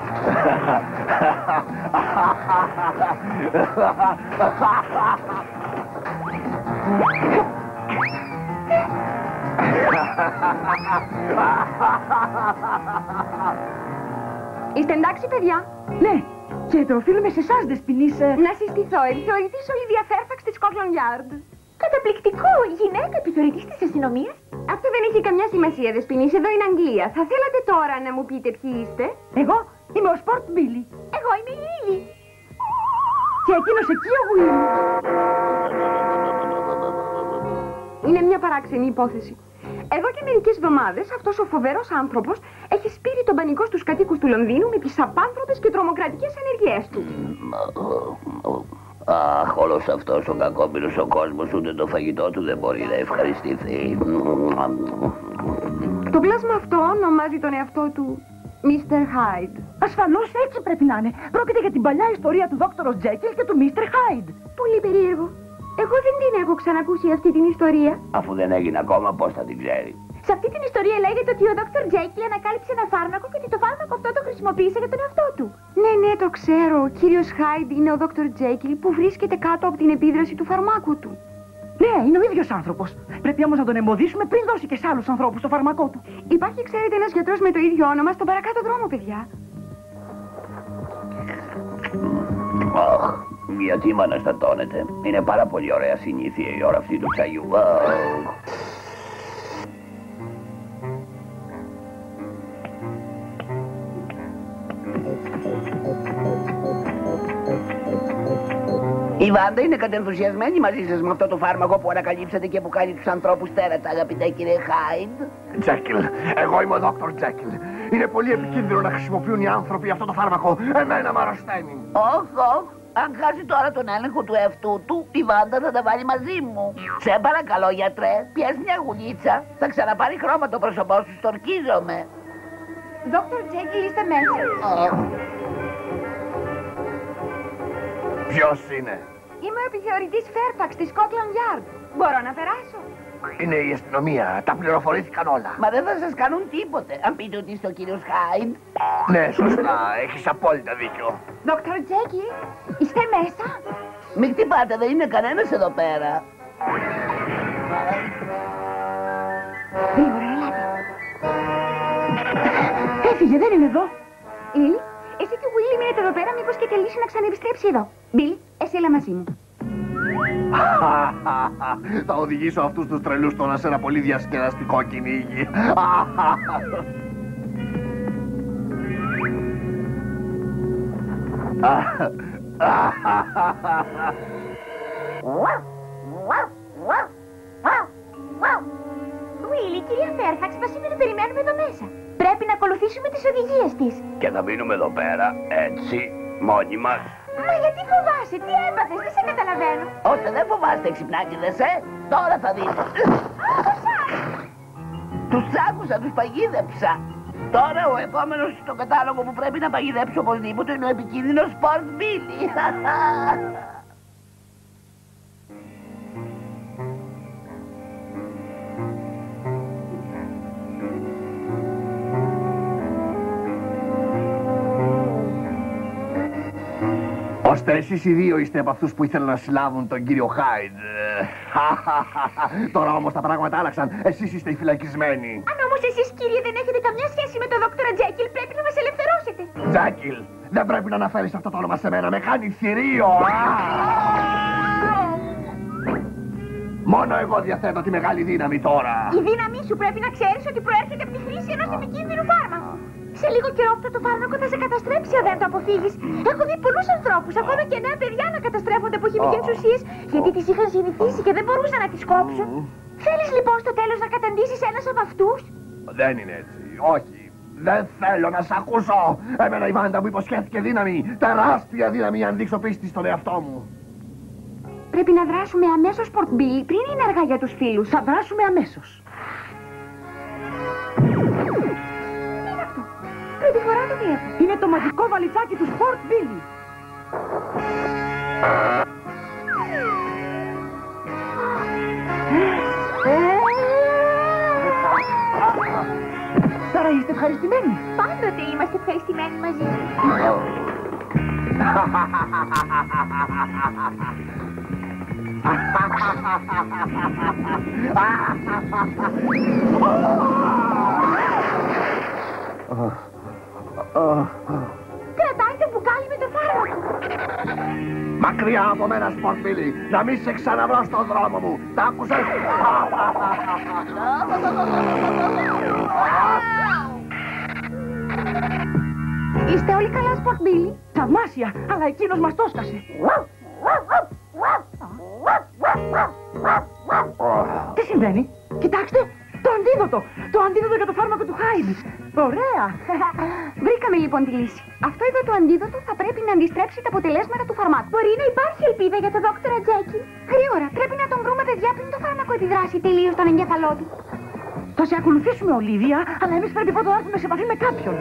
Είστε εντάξει, παιδιά? Ναι, και το οφείλουμε σε εσάς, Δεσποινής. Να συστηθώ, επιθεωρητής Ολίβια Φέρφαξ της Scotland Yard. Καταπληκτικό! Γυναίκα επιθεωρητής της αστυνομίας. Αυτό δεν έχει καμιά σημασία, Δεσποινής. Εδώ είναι Αγγλία. Θα θέλατε τώρα να μου πείτε ποιοι είστε? Εγώ είμαι ο Σπορτ Μπίλι. Εγώ είμαι η Λίλη. Και εκείνος εκεί ο Γουίλι. Είναι μια παράξενη υπόθεση. Εδώ και μερικές εβδομάδες αυτός ο φοβερός άνθρωπος έχει σπείρει τον πανικό στους κατοίκους του Λονδίνου με τις απάνθρωπες και τρομοκρατικές ενεργειές του. Αχ, όλος αυτός ο κακόπινος ο κόσμος, ούτε το φαγητό του δεν μπορεί να ευχαριστηθεί. Το πλάσμα αυτό ονομάζει τον εαυτό του Mr. Hyde. Ασφαλώς έτσι πρέπει να είναι. Πρόκειται για την παλιά ιστορία του Δόκτωρος Τζέκιλ και του Mr. Hyde. Πολύ περίεργο. Εγώ δεν την έχω ξανακούσει αυτή την ιστορία. Αφού δεν έγινε ακόμα, πώς θα την ξέρει? Σε αυτή την ιστορία λέγεται ότι ο Dr. Jekyll ανακάλυψε ένα φάρμακο και ότι το φάρμακο αυτό το χρησιμοποίησε για τον εαυτό του. Ναι, το ξέρω. Ο κύριος Hyde είναι ο Dr. Jekyll που βρίσκεται κάτω από την επίδραση του φαρμάκου του. Ναι, είναι ο ίδιος άνθρωπος. Πρέπει όμως να τον εμποδίσουμε πριν δώσει και σε άλλους ανθρώπους το φάρμακό του. Υπάρχει, ξέρετε, ένας γιατρός με το ίδιο όνομα στον παρακάτω δρόμο, παιδιά. Γιατί με αναστατώνετε. Είναι πάρα πολύ ωραία συνήθεια η ώρα αυτή του τσαγιού. Η Βάντα είναι κατενθουσιασμένη μαζί σας με αυτό το φάρμακο που ανακαλύψατε και που κάνει τους ανθρώπους τέρατα, αγαπητέ κύριε Χάιντ. Τζέκιλ, εγώ είμαι ο Δόκτωρ Τζέκιλ. Είναι πολύ επικίνδυνο να χρησιμοποιούν οι άνθρωποι αυτό το φάρμακο. Εμένα μ' αρρωσταίνει. Όχι. Αν χάσει τώρα τον έλεγχο του εαυτού του, η Βάντα θα τα βάλει μαζί μου. Σε παρακαλώ, γιατρέ, πιες μια γουλίτσα. Θα ξαναπάρει χρώμα το πρόσωπό σου, στορκίζομαι. Δόκτωρ Τζέκιλ, είστε μέσα. Ποιος είναι? Είμαι ο επιθεωρητής Φέρπαξ της Scotland Yard. Μπορώ να περάσω? Είναι η αστυνομία. Τα πληροφορήθηκαν όλα. Μα δεν θα σας κάνουν τίποτε. Αν πείτε ότι είστε ο κύριος Χάιντ. Ναι, σωστά. Έχεις απόλυτα δίκιο. Δόκτωρ Τζέκιλ, είστε μέσα? Μην χτυπάτε, δεν είναι κανένας εδώ πέρα. Γρήγορα, ελάτε. Έφυγε, δεν είναι εδώ. Λίλ, εσύ και ο Βίλι μείνετε εδώ πέρα, μήπως και θελήσει να ξαναεπιστρέψει εδώ. Μπιλ, εσύ έλα μαζί μου. Θα οδηγήσω αυτούς τους τρελούς τώρα σε ένα πολύ διασκεδαστικό κυνήγι. Βίλι, κυρία Φέρφαξ, μας είπε να περιμένουμε εδώ μέσα. Πρέπει να ακολουθήσουμε τις οδηγίες της. Και θα μείνουμε εδώ πέρα, έτσι, μόνοι μας. Μα γιατί φοβάσαι, τι έπαθες, δεν σε καταλαβαίνω. Όχι, δεν φοβάστε, ξυπνάκιδες, Τώρα θα δείτε. Τους άκουσα, τους παγίδεψα. Τώρα ο επόμενος στο κατάλογο που πρέπει να παγιδέψω οπωσδήποτε είναι ο επικίνδυνος Sport Billy. Ώστε εσείς οι δύο είστε από αυτούς που ήθελαν να συλλάβουν τον κύριο Χάιντ. Τώρα όμως τα πράγματα άλλαξαν. Εσείς είστε οι φυλακισμένοι. Αν όμως εσείς, κύριε, δεν έχετε καμιά σχέση με τον δόκτωρα Τζέκιλ, πρέπει να μας ελευθερώσετε. Τζέκιλ, δεν πρέπει να αναφέρεις αυτό το όνομα σε μένα. Με κάνει θηρίο. Μόνο εγώ διαθέτω τη μεγάλη δύναμη τώρα. Η δύναμή σου πρέπει να ξέρεις ότι προέρχεται από τη χρήση ενός επικίνδυνου φάρμακου. Σε λίγο καιρό αυτό το φάρμακο θα σε καταστρέψει αν δεν το αποφύγεις. Έχω δει πολλούς ανθρώπους, ακόμα και νέα παιδιά, να καταστρέφονται από χημικές ουσίες γιατί τις είχαν συνηθίσει και δεν μπορούσαν να τις κόψουν. Θέλεις λοιπόν στο τέλος να καταντήσεις ένας από αυτούς? Δεν είναι έτσι. Όχι. Δεν θέλω να σ' ακούσω. Εμένα η Βάντα μου υποσχέθηκε δύναμη. Τεράστια δύναμη αν δείξω πίστη στον εαυτό μου. Πρέπει να δράσουμε αμέσως, Sport Billy, πριν είναι αργά για τους φίλους. Θα δράσουμε αμέσως. Πρώτη φορά το βλέπω. Είναι το μαγικό βαλιτσάκι του Sport Billy. Τώρα είστε ευχαριστημένοι. Πάντοτε είμαστε ευχαριστημένοι μαζί. Κρατάει το μπουκάλι με το φάρμακο. Μακριά από μένα, Sport Billy. Να μην σε ξαναβρω στον δρόμο μου. Τ' άκουσες? Είστε όλοι καλά, Sport Billy? Θαυμάσια, αλλά εκείνος μας το έσκασε. Τι συμβαίνει? Κοιτάξτε, το αντίδοτο! Το αντίδοτο για το φάρμακο του Χάιντ. Ωραία! Βρήκαμε λοιπόν τη λύση. Αυτό εδώ το αντίδοτο θα πρέπει να αντιστρέψει τα αποτελέσματα του φαρμάκου. Μπορεί να υπάρχει ελπίδα για τον δόκτωρα Τζέκιλ. Γρήγορα, πρέπει να τον βρούμε, παιδιά, πριν το φάρμακο επιδράσει τελείως στον εγκέφαλό του. Θα σε ακολουθήσουμε, Ολίβια, αλλά εμείς πρέπει πρώτα να έρθουμε σε επαφή με κάποιον.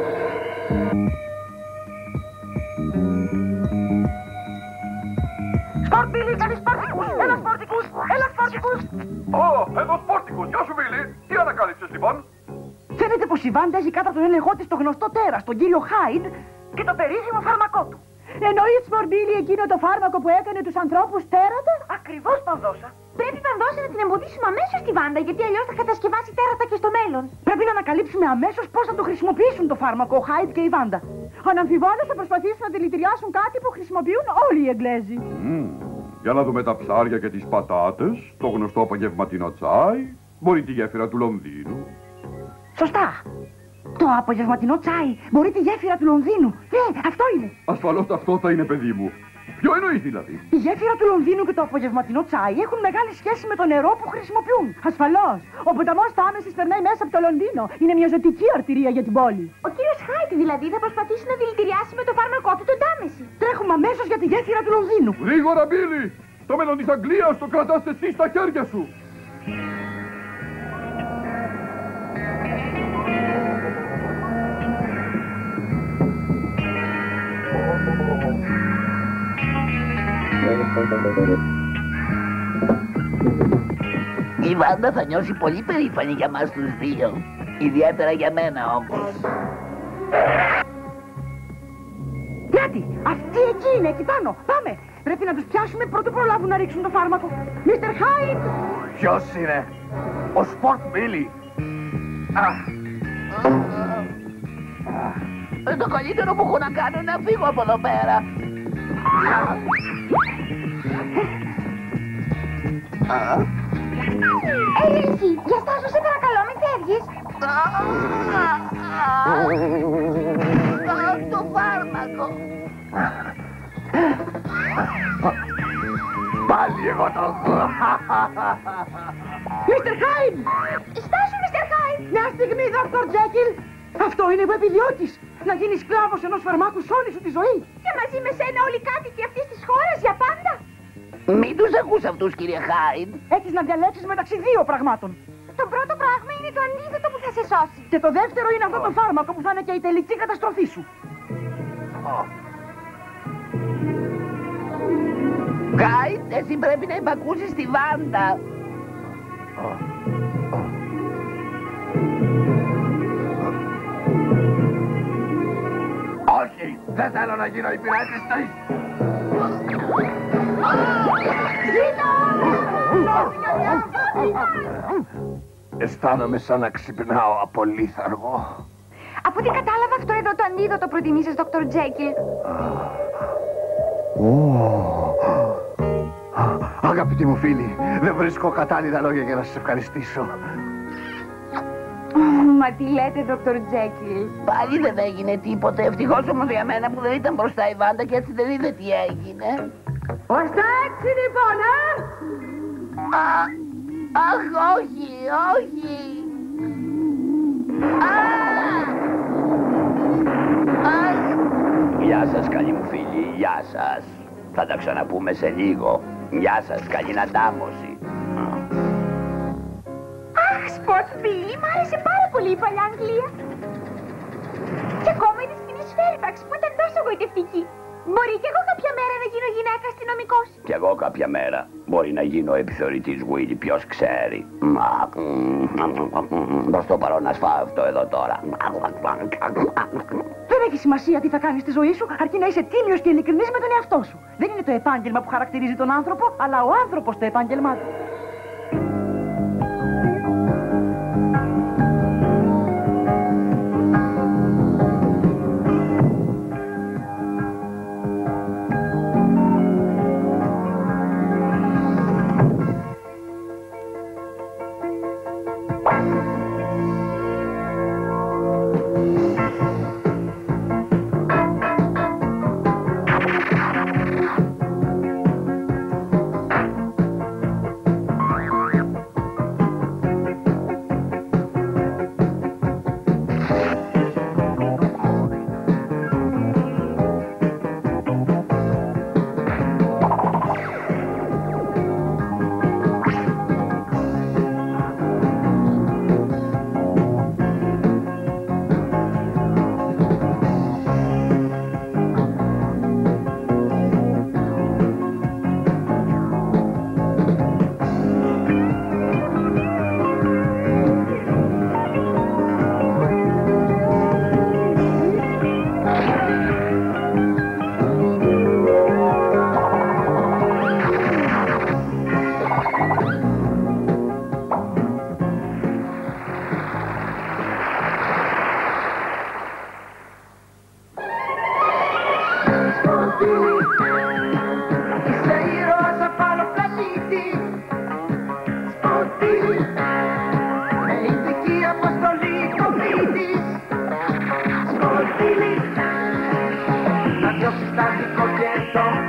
Sport Billy, καλή Σπόρτικους! Έλα Σπόρτικους! Έλα Σπόρτικους! Εδώ Σπόρτικους! Γεια σου, Βίλι! Τι ανακάλυψες, λοιπόν? Φαίνεται πως η Βάντα έχει κάτω από τον έλεγχό της το γνωστό τέρας, τον κύριο Χάιντ και το περίφημο φάρμακό του. Εννοείς, Sport Billy, εκείνο το φάρμακο που έκανε τους ανθρώπους τέρατα? Ακριβώς, Παδόσα. Πρέπει παντός να την εμποδίσουμε αμέσως στη Βάντα, γιατί αλλιώς θα κατασκευάσει τέρατα και στο μέλλον. Πρέπει να ανακαλύψουμε αμέσως πώς θα το χρησιμοποιήσουν το φάρμακο, ο Χάιντ και η Βάντα. Αναμφιβόλως θα προσπαθήσουν να δηλητηριάσουν κάτι που χρησιμοποιούν όλοι οι Εγγλέζοι. Για να δούμε τα ψάρια και τις πατάτες, το γνωστό απογευματινό τσάι, μπορεί τη γέφυρα του Λονδίνου. Σωστά. Το απογευματινό τσάι μπορεί τη γέφυρα του Λονδίνου. Αυτό είναι. Ασφαλώς αυτό θα είναι, παιδί μου. Ποιο εννοείς δηλαδή? Η γέφυρα του Λονδίνου και το απογευματινό τσάι έχουν μεγάλη σχέση με το νερό που χρησιμοποιούν. Ασφαλώς. Ο ποταμός Τάμεσης περνάει μέσα από το Λονδίνο. Είναι μια ζωτική αρτηρία για την πόλη. Ο κύριος Χάιτ δηλαδή θα προσπαθήσει να δηλητηριάσει με το φάρμακό του τον Τάμεση. Τρέχουμε αμέσως για τη γέφυρα του Λονδίνου. Γρήγορα, Μπίλι! Το μέλλον της Αγγλίας το κρατάς εσύ στα χέρια σου. Η Βάντα θα νιώσει πολύ περήφανη για μας τους δύο. Ιδιαίτερα για μένα όμως. Γιατί, αυτοί εκεί είναι, εκεί πάνω. Πάμε. Πρέπει να τους πιάσουμε πρώτου προλάβουν να ρίξουν το φάρμακο. Μίστερ Χάιντ! Ποιος είναι? Ο Σπορτ Μπίλι. Το καλύτερο που έχω να κάνω είναι να φύγω από εδώ πέρα. Ελίση, για στάσου σε παρακαλώ, μην φεύγεις. Το φάρμακο. Πάλι εγώ το έχω. Μίστερ Χάιντ! Στάσου, Μίστερ Χάιντ! Μια στιγμή, Δόκτωρ Τζέκιλ! Αυτό είναι που επιδιώκεις! Να γίνεις σκλάβος ενός φαρμάκου σ' όλη σου τη ζωή! Και μαζί με σένα όλοι οι κάτοικοι αυτής της χώρας για πάντα! Μην τους ακούς αυτούς, κύριε Χάιντ. Έχεις να διαλέξεις μεταξύ δύο πραγμάτων. Το πρώτο πράγμα είναι το αντίθετο που θα σε σώσει. Και το δεύτερο είναι αυτό το φάρμακο που θα είναι και η τελική καταστροφή σου. Χάιντ, εσύ πρέπει να υπακούσεις τη Βάντα. Όχι, δεν θέλω να γίνω υπηρέτης της. Αισθάνομαι σαν να ξυπνάω από λίθαργο. Από ό,τι κατάλαβα αυτό εδώ το αντίδοτο προτιμήσεις, Δόκτωρ Τζέκιλ. Αγαπητοί μου φίλοι, δεν βρίσκω κατάλληλα λόγια για να σας ευχαριστήσω. Μα τι λέτε, Δόκτωρ Τζέκιλ? Πάλι δεν έγινε τίποτε. Ευτυχώς όμως για μένα που δεν ήταν μπροστά η Βάντα και έτσι δεν είδε τι έγινε. Ώστε έτσι λοιπόν, Αχ, όχι, όχι. Γεια σας, καλοί μου φίλοι, γεια σας. Θα τα ξαναπούμε σε λίγο. Γεια σας, καλή ανατάμωση. Αχ, Σπορτ Μπίλι, μ' άρεσε πάρα πολύ η παλιά Αγγλία. Και ακόμα η της κοινής Φέλφαξ που ήταν τόσο γοητευτική. Μπορεί κι εγώ κάποια μέρα να γίνω γυναίκα αστυνομικός. Κι εγώ κάποια μέρα μπορεί να γίνω επιθεωρητής Γουίλι, ποιος ξέρει. Προς το παρόν να σφάω αυτό εδώ τώρα. Δεν έχει σημασία τι θα κάνεις στη ζωή σου, αρκεί να είσαι τίμιος και ειλικρινής με τον εαυτό σου. Δεν είναι το επάγγελμα που χαρακτηρίζει τον άνθρωπο, αλλά ο άνθρωπος το επάγγελμά του.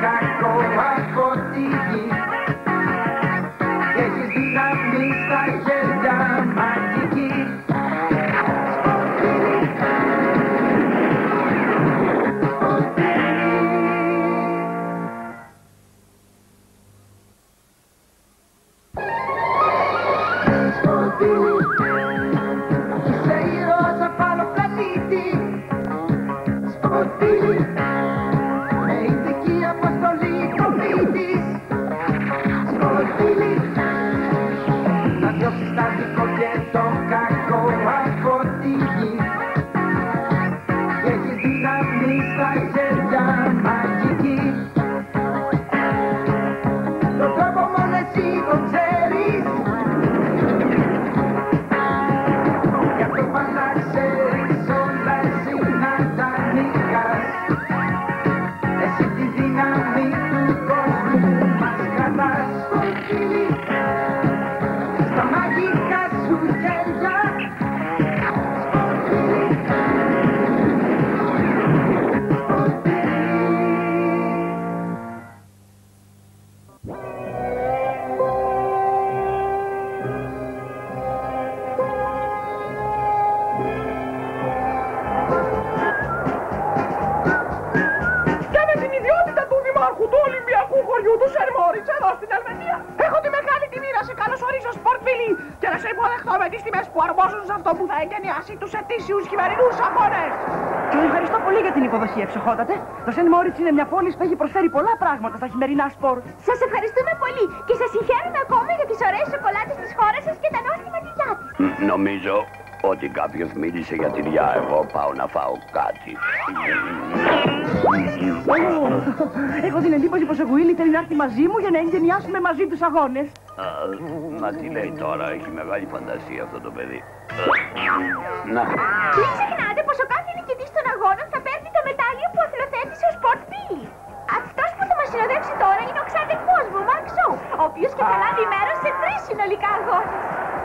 κακό από τη γη και έχεις δύναμη στα χέρια μαγική. Είσαι ήρωας απ' άλλο πλανήτη. Σποτήλι, με ειδική αποστολή προφήτης. Σποτήλι, να διώξεις τα δικό και το κακό από τη γη και έχεις δύναμη στα χέρια μαγική. Τον τρόπο μόνο εσύ τον ξέρεις. Τους ετήσιους χειμερινούς αγώνες. Σας ευχαριστώ πολύ για την υποδοχή, εξοχότατε. Το Σεν Μόριτς είναι μια πόλη που έχει προσφέρει πολλά πράγματα στα χειμερινά σπορ. Σας ευχαριστούμε πολύ και σας συγχαίρουμε ακόμα για τις ωραίες σοκολάτες της χώρας σας και τα νόστιμα τυριά της. Νομίζω ότι κάποιος μίλησε για τυριά. Εγώ πάω να φάω κάτι. Έχω την εντύπωση πως ο Γουίλι θέλει να έρθει μαζί μου για να εγγενιάσουμε μαζί τους αγώνες. Μα τι λέει τώρα, έχει μεγάλη φαντασία αυτό το παιδί. Να. Μην ξεχνάτε πως ο κάθε νικητής των αγώνων θα παίρνει το μετάλλιο που αθλοθέτησε ο Σπορτ Μπίλι. Αυτός που θα μας συνοδεύσει τώρα είναι ο ξαδερφός μου, ο Μαρκ Σόου, ο οποίος και θα λάβει μέρος σε 3 συνολικά αγώνες.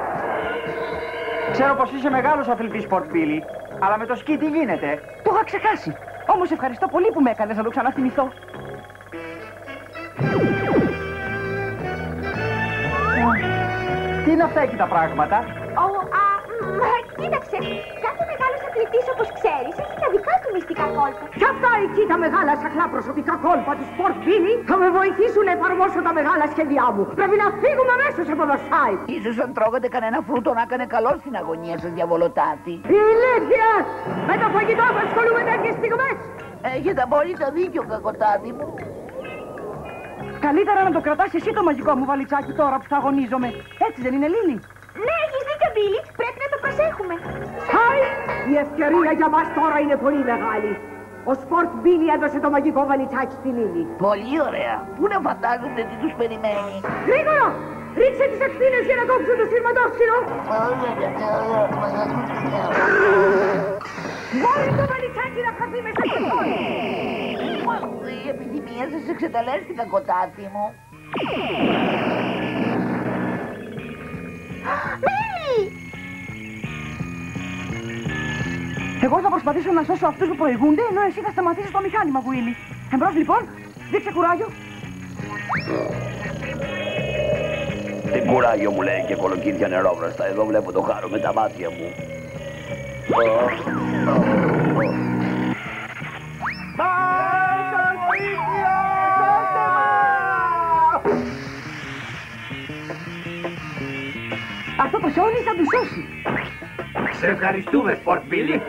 Ξέρω πως είσαι μεγάλος αθλητής, Σπορτ Μπίλι, αλλά με το σκι τι γίνεται? Το είχα ξεχάσει. Όμως ευχαριστώ πολύ που με έκανες να το ξαναθυμηθώ. Τι είναι αυτά εκεί τα πράγματα? Κοίταξε, κάθε μεγάλος αθλητής όπως ξέρεις έχει τα δικά του μυστικά κόλπα. Κι αυτά εκεί τα μεγάλα σαχλά προσωπικά κόλπα του Σπορτ Μπίλι θα με βοηθήσουν να εφαρμόσω τα μεγάλα σχέδιά μου. Πρέπει να φύγουμε αμέσως από το site. Ίσως αν τρώγατε κανένα φρούτο να έκανε καλό στην αγωνία σας, διαβολοτάτη. Ηλίθεια! Με το φαγητό που ασχολούμαι τέτοιες στιγμές. Έχετε απόλυτα δίκιο, κακοτάτη μου. Καλύτερα να το κρατάς εσύ το μαγικό μου βαλιτσάκι τώρα που θα αγωνίζομαι. Έτσι δεν είναι, Λίλη? Ναι, έχεις δίκιο, Μπίλι. Πρέπει να το προσέχουμε. Χάι! Η ευκαιρία για μας τώρα είναι πολύ μεγάλη. Ο Σπορτ Μπίλι έδωσε το μαγικό βαλιτσάκι στη Λίλη. Πολύ ωραία. Πού να φαντάζονται τι τους περιμένει. Γρήγορα! Ρίξε τις ευθύνες για να κόψουν το σειρματόξυλο. Μπορεί το βαλιτσάκι να χαθεί μέσα στο πόλη. Οι επιθυμίες σας εξεταλέστηκαν, κοτάτι μου. Εγώ θα προσπαθήσω να σώσω αυτούς που προηγούνται, ενώ εσύ θα σταματήσεις το μηχάνημα, Γουίλι. Εμπρός λοιπόν, δείξε κουράγιο. Τι κουράγιο μου λέει και κολοκύθια νερόβραστα. Εδώ βλέπω το χάρο με τα μάτια μου. Αυτό το σιόνι θα του σώσει. Σε ευχαριστούμε, Σπορτ Μπίλι.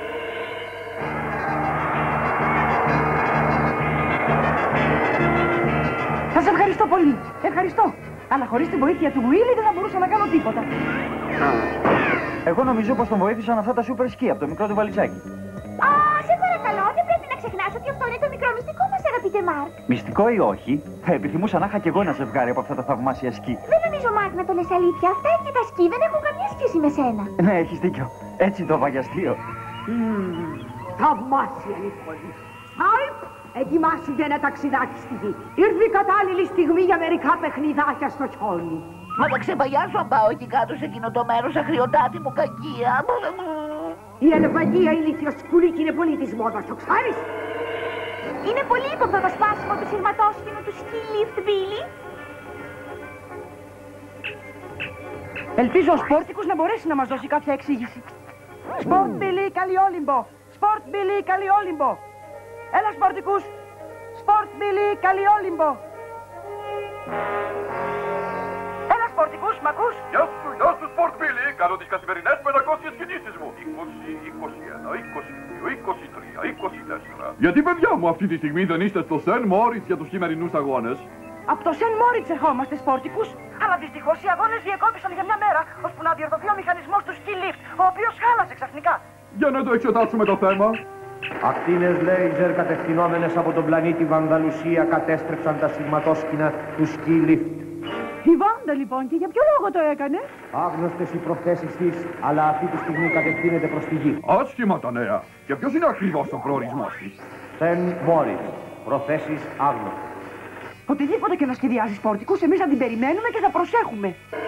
Σας ευχαριστώ πολύ. Ευχαριστώ. Αλλά χωρίς τη βοήθεια του Γουίλι δεν θα μπορούσα να κάνω τίποτα. Εγώ νομίζω πως τον βοήθησαν αυτά τα σούπερ σκι από το μικρό του βαλιτσάκι. Σε παρακαλώ, δεν πρέπει να ξεχνάς ότι αυτό είναι το μικρό μυστικό μας, αγαπητέ Μαρκ. Μυστικό ή όχι, θα επιθυμούσα να είχα κι εγώ ένα ζευγάρι από αυτά τα θαυμάσια σκι. Δεν νομίζω, Μαρκ, να το λες αλήθεια. Αυτά και τα σκι δεν έχουν καμία σχέση με σένα. Ναι, έχεις δίκιο. Έτσι το βαγιαστείο. Θαυμάσια λοιπόν. Σάιπ, ετοιμάσου για ένα ταξιδάκι στη γη. Ήρθε η κατάλληλη στιγμή για μερικά παιχνιδάκια στο χιόνι. Μα θα ξεπαγιάσω αν πάω εκεί κάτω σε εκείνο το μέρος, αγριωτάτη μου κακία. Η ελεφαντία ηλίθιος σκουλίκι είναι πολύ της μόδας, το ξέρεις. Είναι πολύ ύποπτο το σπάσιμο του σειρματόσκηνου του ski lift, Billy. Ελπίζω ο Σπόρτικος να μπορέσει να μας δώσει κάποια εξήγηση. Σπορτ Billy, καλή Όλυμπο. Σπορτ Billy, καλή Όλυμπο. Έλα Σπόρτικους. Σπορτ Billy, καλή Όλυμπο. Έλα Σπόρτικους, μ' ακούς? Γεια σου Σπορτ Billy. Κάνω τις καθημερινές 500 κινήσεις μου. 20, 21, 22, 23, 24. Γιατί παιδιά μου αυτή τη στιγμή δεν είστε στο Σεν Μόριτς για τους χειμερινούς αγώνες? Από το Σεν Μόριτς ερχόμαστε Σπόρτικους, αλλά δυστυχώς οι αγώνες διεκόπησαν για μια μέρα, ώσπου να διορθωθεί ο μηχανισμός του ski lift, ο οποίος χάλασε ξαφνικά. Για να το εξετάσουμε το θέμα. Ακτίνες λέιζερ κατευθυνόμενες από τον πλανήτη Βανδαλουσία κατέστρεψαν τα σειρματόσκηνα του ski lift. Η Βάντα λοιπόν, και για ποιο λόγο το έκανε? Άγνωστες οι προθέσεις της, αλλά αυτή τη στιγμή κατευθύνεται προς τη γη. Άσχημα τα νέα. Και ποιος είναι ακριβώς ο προορισμός της? Σεν Μόριτς. Προθέσεις άγνωστες. Οτιδήποτε και να σχεδιάζει Σπόρτικους, εμείς να την περιμένουμε και θα προσέχουμε.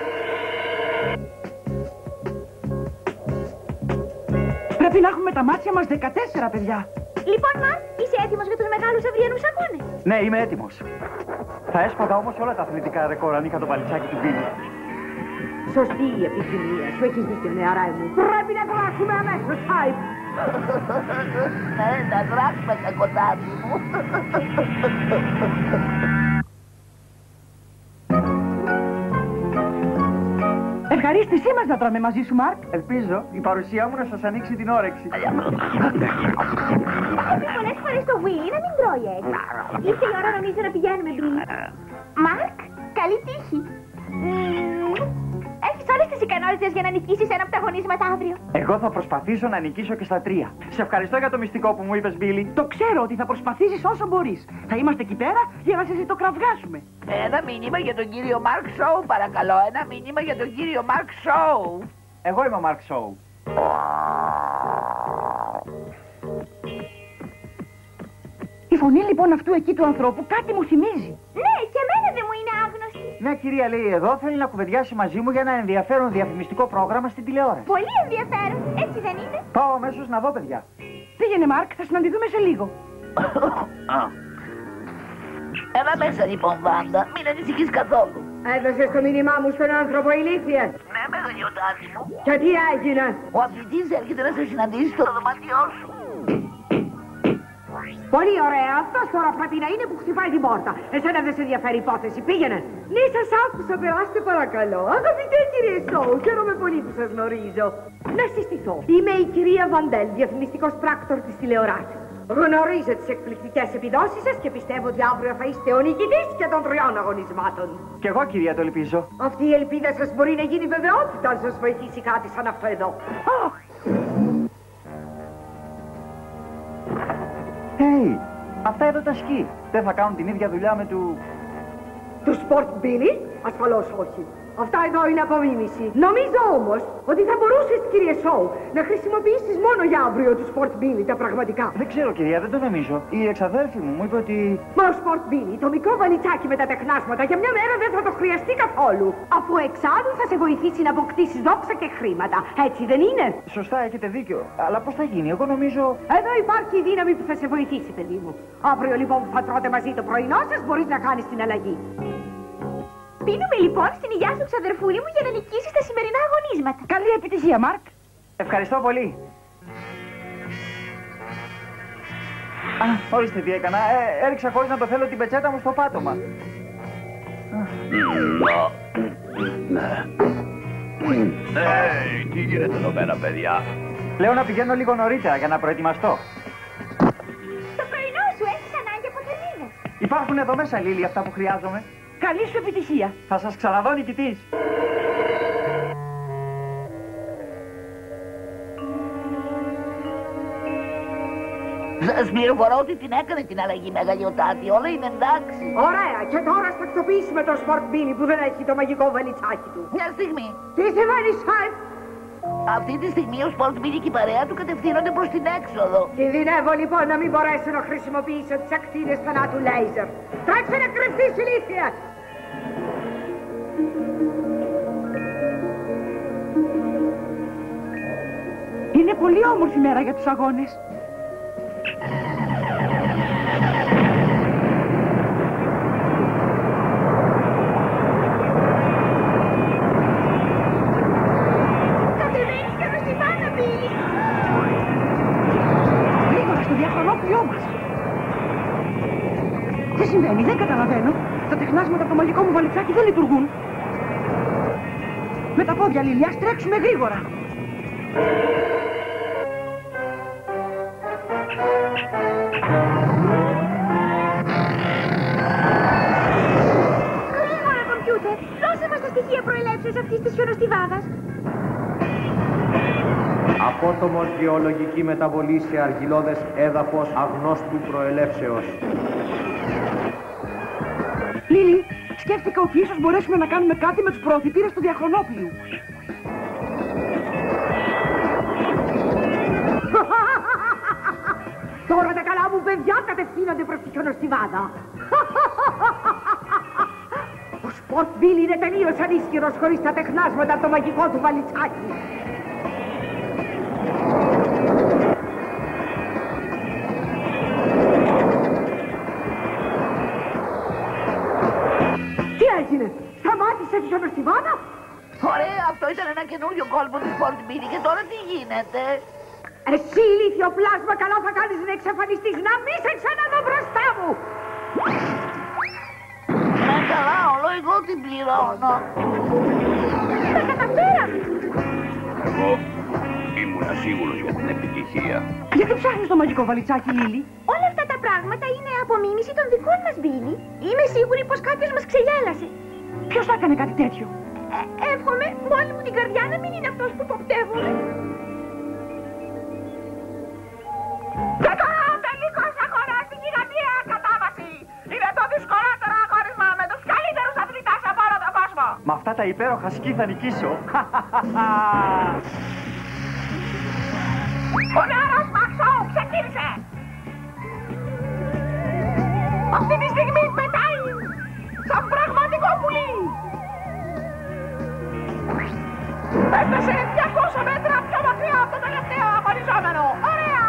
Πρέπει να έχουμε τα μάτια μας 14, παιδιά. Λοιπόν, Μαρκ, είσαι έτοιμος για τους μεγάλους αυριανούς αγώνες? Ναι, είμαι έτοιμος. Θα έσπαγα όμως όλα τα αθλητικά ρεκόρ αν είχα το παλιτσάκι του Billy. Σωστή η επιθυμία σου, έχεις δίκιο νεαρά μου. Πρέπει να δράσουμε αμέσως, Χάιπ. Ναι, να δράσουμε κακοτάτι μου. Ευχαρίστησή μας να τρώμε μαζί σου, Μαρκ. Ελπίζω η παρουσία μου να σας ανοίξει την όρεξη. Πολλές φορές το Willy να μην τρώει έτσι. Ήρθε η ώρα νομίζω να πηγαίνουμε, Billy. Μαρκ, καλή τύχη. Έχεις όλες τις ικανότητες για να νικήσεις ένα από τα αγωνίσματα αύριο. Εγώ θα προσπαθήσω να νικήσω και στα 3. Σε ευχαριστώ για το μυστικό που μου είπες, Billy. Το ξέρω ότι θα προσπαθήσεις όσο μπορείς. Θα είμαστε εκεί πέρα για να συζητοκραυγάσουμε. Ένα μήνυμα για τον κύριο Μαρκ Σόου, παρακαλώ. Ένα μήνυμα για τον κύριο Μαρκ Σόου. Εγώ είμαι ο Μαρκ Σόου. Η φωνή λοιπόν αυτού εκεί του ανθρώπου κάτι μου θυμίζει. Ναι, και εμένα δεν μου είναι άγνωστη. Μια κυρία λέει εδώ θέλει να κουβεντιάσει μαζί μου για ένα ενδιαφέρον διαφημιστικό πρόγραμμα στην τηλεόραση. Πολύ ενδιαφέρον, έτσι δεν είναι? Πάω αμέσως να δω, παιδιά. Πήγαινε, Μαρκ, θα συναντηθούμε σε λίγο. Έλα μέσα λοιπόν, Βάντα, μην ανησυχείς καθόλου. Έδωσες το μήνυμά μου στον άνθρωπο ηλίθεια. Ναι, μεγαλειοτάτη μου. Και τι έγινε? Ο αθλητής έρχεται να σε συναντήσει στο δωμάτιό σου. Πολύ ωραία. Αυτός τώρα πρέπει να είναι που χτυπάει την πόρτα. Εσένα δεν σε ενδιαφέρει υπόθεση. Πήγαινε. Ναι, σας άκουσα. Περάστε παρακαλώ. Αγαπητέ κύριε Σόου, χαίρομαι πολύ που σας γνωρίζω. Να συστηθώ. Είμαι η κυρία Βαντέλ, διαφημιστικός πράκτορ της τηλεοράσης. Γνωρίζω τις εκπληκτικές επιδόσεις σας και πιστεύω ότι αύριο θα είστε ο νικητής και των 3 αγωνισμάτων. Κι εγώ, κυρία, το ελπίζω. Αυτή η ελπίδα σας μπορεί να γίνει βεβαιότητα αν σας βοηθήσει κάτι σαν αυτό εδώ. Hey, αυτά εδώ τα σκι. Δεν θα κάνουν την ίδια δουλειά με Του Sport Billy? Ασφαλώς όχι. Αυτά εδώ είναι απομίμηση. Νομίζω όμως ότι θα μπορούσες, κύριε Σόου, να χρησιμοποιήσεις μόνο για αύριο του Sport Billy τα πραγματικά. Δεν ξέρω, κυρία, δεν το νομίζω. Η εξαδέρφη μου είπε ότι... Μα ο Sport Billy, το μικρό βαλιτσάκι με τα τεχνάσματα, για μια μέρα δεν θα το χρειαστεί καθόλου. Αφού εξάλλου θα σε βοηθήσει να αποκτήσεις δόξα και χρήματα. Έτσι δεν είναι? Σωστά, έχετε δίκιο. Αλλά πώς θα γίνει, εγώ νομίζω... Εδώ υπάρχει η δύναμη που θα σε βοηθήσει, παιδί μου. Αύριο λοιπόν που θα τρώτε μαζί το πρωινό σας, μπορείς να κάνεις την αλλαγή. Πίνουμε λοιπόν στην υγειά σου, ξαδερφούλη μου, για να νικήσεις τα σημερινά αγωνίσματα. Καλή επιτυχία, Μαρκ. Ευχαριστώ πολύ. Ορίστε τι έκανα. Έριξα χωρίς να το θέλω την πετσέτα μου στο πάτωμα. Τι γίνεται εδώ πέρα, παιδιά? Λέω να πηγαίνω λίγο νωρίτερα για να προετοιμαστώ. Το πρωινό σου έχεις ανάγκη από θερμίδες. Υπάρχουν εδώ μέσα, Λίλη, αυτά που χρειάζομαι. Καλή σου επιτυχία. Θα σας ξαναδώ νικητής. Σας πληροφορώ ότι την έκανε την αλλαγή, μεγαλειοτάτη. Όλα είναι εντάξει. Ωραία. Και τώρα θα εκτοπίσουμε τον Sport Billy που δεν έχει το μαγικό βαλιτσάκι του. Μια στιγμή. Τι συμβαίνει, Σάιπ? Αυτή τη στιγμή ο Sport Billy και η παρέα του κατευθύνονται προς την έξοδο. Κινδυνεύω λοιπόν να μην μπορέσω να χρησιμοποιήσω τις ακτίνες θανάτου λέιζερ. Τρέξε να κρυφτείς, ηλίθεια! Είναι πολύ όμορφη μέρα για τους αγώνες. δεν καταλαβαίνω. Τα τεχνάσματα από το μαγικό μου βαλιτσάκι δεν λειτουργούν. Με τα πόδια, Λίλη, ας τρέξουμε γρήγορα. Γρήγορα, κομπιούτερ! Δώσε μας τα στοιχεία προελεύσεως αυτής της χιονοστιβάδας. Απότομος γεωλογική μεταβολή σε αργυλώδες έδαφος αγνώστου προελεύσεως. Λίλη, σκέφτηκα ότι ίσως μπορέσουμε να κάνουμε κάτι με τους προωθητήρες του διαχρονόπλιου. Τώρα τα καλά μου παιδιά κατευθύνονται προς τη χιονοστιβάδα. Ο Σπορτ Μπίλι είναι τελείως ανίσχυρος χωρίς τα τεχνάσματα από το μαγικό του βαλιτσάκι. Τι έγινε, σταμάτησε τη χιονοστιβάδα? Ωραία, αυτό ήταν ένα καινούριο κόλπο του Sport Billy και τώρα τι γίνεται? Εσύ ηλίθιο πλάσμα, καλά θα κάνεις να εξαφανιστείς, να μη σε ξαναδώ μπροστά μου! Ναι, καλά, όλο εγώ την πληρώνω. Τα καταφέραμε! Εγώ ήμουν σίγουρος για την επιτυχία. Γιατί ψάχνεις το μαγικό βαλιτσάκι, Λίλη? Όλα αυτά τα πράγματα είναι απομίμηση των δικών μας, Μπίλι. Είμαι σίγουρη πως κάποιος μας ξεγέλασε. Ποιος θα έκανε κάτι τέτοιο? Εύχομαι μόλι μου την καρδιά να μην είναι αυτός που υποπτεύομαι. Και τώρα ο τελικός αγώνας στην γιγαντιαία κατάβαση. Είναι το δυσκολότερο αγώρισμα με τους καλύτερους αθλητές από όλο τον κόσμο. Με αυτά τα υπέροχα σκι θα νικήσω. Ο νεαρός Μαξόου ξεκίνησε. Αυτή τη στιγμή πετάει σαν πραγματικό πουλί. Έφτασε 200 μέτρα πιο μακριά από το τελευταίο αγωνιζόμενο. Ωραία!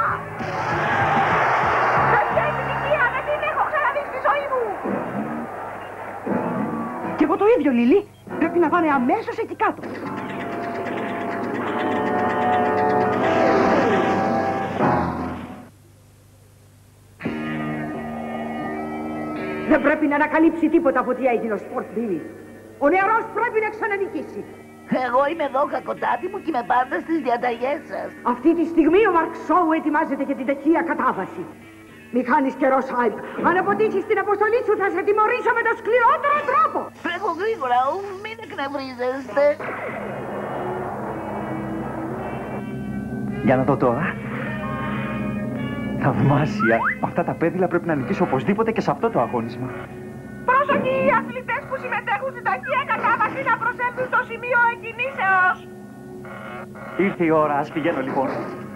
Τέτοια επιτυχία δεν την έχω ξαναδεί στη ζωή μου. Κι εγώ το ίδιο, Λίλη. Πρέπει να πάνε αμέσως εκεί κάτω. Δεν πρέπει να ανακαλύψει τίποτα από τι έγινε ο Σπορτ Μπίλι. Ο νεαρός πρέπει να ξανανικήσει. Εγώ είμαι εδώ, κακοτάτη μου, και είμαι πάντα στις διαταγές σας. Αυτή τη στιγμή ο Μαρξόου ετοιμάζεται για την ταχεία κατάβαση. Μη χάνεις καιρό, Σάιπ. Αν αποτύχεις την αποστολή σου θα σε τιμωρήσω με τον σκληρότερο τρόπο. Τρέχω γρήγορα, μην εκνευρίζεστε. Για να δω τώρα. Θαυμάσια. Με αυτά τα πέδιλα πρέπει να νικήσω οπωσδήποτε και σε αυτό το αγώνισμα. Πρόσοχοι οι αθλητές που συμμετέχουν στην ταχεία κατάβαση να προσέλθουν στο σημείο εκκινήσεως. Ήρθε η ώρα, ας πηγαίνω λοιπόν.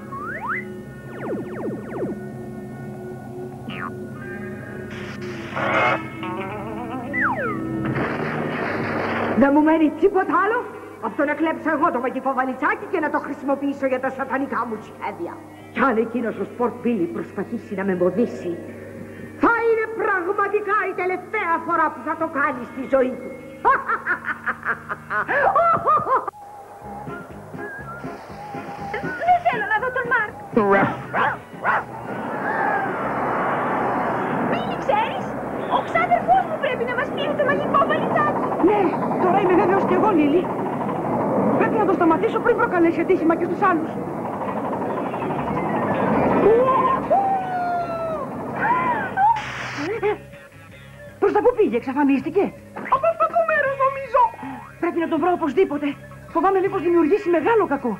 Δεν μου μένει τίποτα άλλο από το να κλέψω εγώ το μαγικό βαλιτσάκι και να το χρησιμοποιήσω για τα σατανικά μου σχέδια. Κι αν εκείνος ο Σπορτ Μπίλι προσπαθήσει να με εμποδίσει, θα είναι πραγματικά η τελευταία φορά που θα το κάνει στη ζωή του. Δεν θέλω να δω τον Μάρκ. Μπίλι, ξέρεις, ο ξάδερφός μου πρέπει να μας πήρε το μαγικό βαλιτσάκι. Ναι, τώρα είμαι βέβαιος κι εγώ, Λίλη. Πρέπει να το σταματήσω πριν προκαλέσει ατύχημα και στους άλλους. Προς τα που πήγε, εξαφανίστηκε? Από αυτό το μέρος νομίζω. Πρέπει να τον βρω οπωσδήποτε. Φοβάμαι μήπως δημιουργήσει μεγάλο κακό.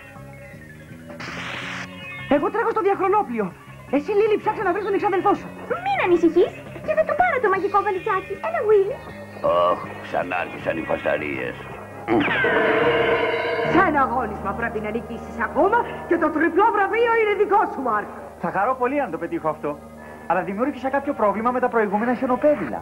Εγώ τρέχω στο διαχρονόπλιο. Εσύ, Λίλη, ψάξε να βρεις τον εξάδελφό σου. Μην ανησυχείς και θα του πάρω το μαγικό βαλιτσάκι. Έλα, Will. Ωχ, ξανά άρχισαν οι φασαρίες. Σε ένα αγώνισμα πρέπει να νικήσεις ακόμα και το τριπλό βραβείο είναι δικό σου, Μάρκ. Θα χαρώ πολύ αν το πετύχω αυτό. Αλλά δημιούργησα κάποιο πρόβλημα με τα προηγούμενα χιονοπέδιλα.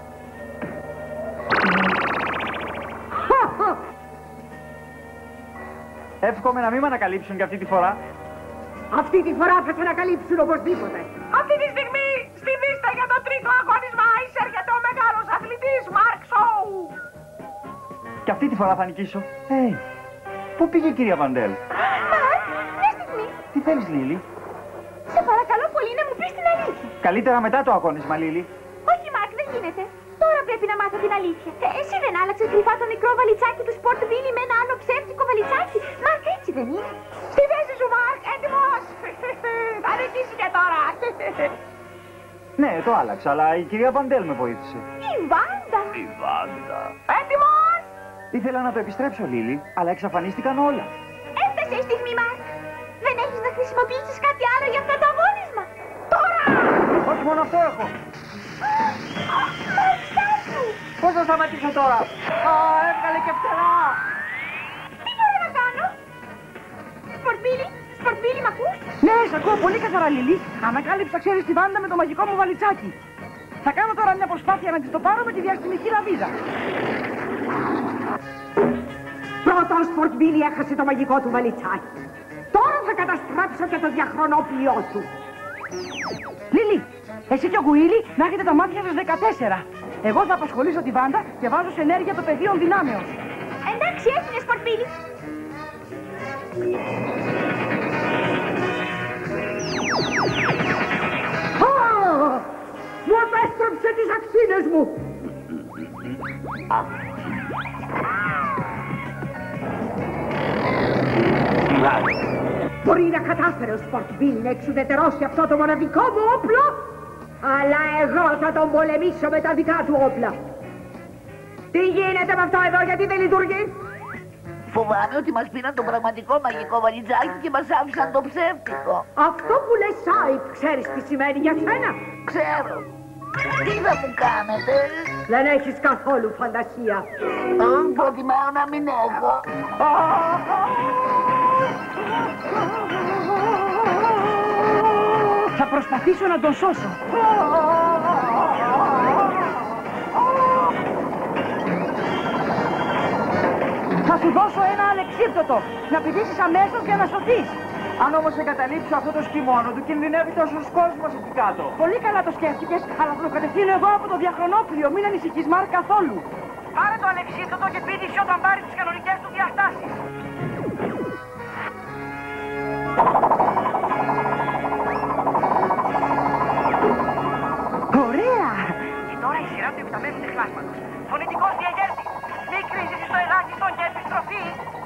Εύχομαι να μην με ανακαλύψουν και αυτή τη φορά. Αυτή τη φορά θα σε ανακαλύψουν οπωσδήποτε. Αυτή τη στιγμή στη βίστα για το τρίτο αγώνισμα εισέρχεται ο μεγάλος αθλητής Μαρξόου. Και αυτή τη φορά θα νικήσω. Πού πήγε η κυρία Βαντέλ? Μαρκ, μια στιγμή. Τι θέλεις, Λίλη? Σε παρακαλώ πολύ να μου πεις την αλήθεια. Καλύτερα μετά το αγώνισμα, Λίλη. Όχι, Μαρκ, δεν γίνεται. Τώρα πρέπει να μάθω την αλήθεια. Εσύ δεν άλλαξες κρυφά το μικρό βαλιτσάκι του Sport Billy με ένα άλλο ψεύτικο βαλιτσάκι? Μάρκ, έτσι δεν είναι? Στη θέση σου, Μάρκ, έτοιμος! Θα νικήσει και τώρα! Ναι, το άλλαξα, αλλά η κυρία Βαντέλ με βοήθησε. Η Βάντα! Η Βάντα. Έτοιμος! Ήθελα να το επιστρέψω, Λίλη, αλλά εξαφανίστηκαν όλα. Έφτασε η στιγμή, Μάρκ. Δεν έχεις να χρησιμοποιήσεις κάτι άλλο για αυτό το αγώνισμα. Τώρα! Όχι, μόνο αυτό έχω. Μαρξάσου! Πώς θα σταματήσω τώρα? Έβγαλε και φτερά! Τι μπορώ να κάνω? Sport Billy, μ' ακούς? Ναι, σ' ακούω πολύ καθαρά, Λίλη. Ανακάλυψα, ξέρεις, τη Βάντα με το μαγικό μου βαλιτσάκι. Θα κάνω τώρα μια προσπάθεια να της το πάρω με τη διαστημική ραβίδα. Πρώτο ο Sport Billy έχασε το μαγικό του βαλιτσάκι. Τώρα θα καταστρέψω και το διαχρονόπιό του. Λίλη, εσύ και ο Γουίλι να έχετε τα μάτια σας 14. Εγώ θα απασχολήσω τη Βάντα και βάζω σε ενέργεια το πεδίο δυνάμεως. Εντάξει, έφυγε Sport Billy. Μου απέστρεψε τις αξίνες μου. Μπορεί να κατάφερε ο Sport Billy να εξουδετερώσει αυτό το μοναδικό μου όπλο, αλλά εγώ θα τον πολεμήσω με τα δικά του όπλα. Τι γίνεται με αυτό εδώ, γιατί δεν λειτουργεί? Φοβάμαι ότι μας πήραν το πραγματικό μαγικό βαλιτσάκι και μας άφησαν το ψεύτικο. Αυτό που λες, Σάιπ, ξέρεις τι σημαίνει για σένα? Ξέρω. Τι θα μου κάνετε? Δεν έχεις καθόλου φαντασία. Προτιμάω να μην έχω. Θα προσπαθήσω να τον σώσω. Θα σου δώσω ένα αλεξίπτωτο. Να πηδήσεις αμέσως για να σωθείς. Αν όμως εγκαταλείψω αυτό το σκυμόνο του, κινδυνεύει τόσος κόσμος εκεί κάτω. Πολύ καλά το σκέφτηκες, αλλά θα το κατευθύνω εγώ από το διαχρονόπλιο. Μην ανησυχείς, Μάρκ, καθόλου. Πάρε το αλεξίπτωτο και πήδησε όταν πάρει τις κανονικές του διαστάσεις. Ωραία! Και τώρα η σειρά του επιταμένου τεχνάσματος. Φωνητικός διαγέρτης. Μη κρίσεις στο ελάχιστο και επιστροφή.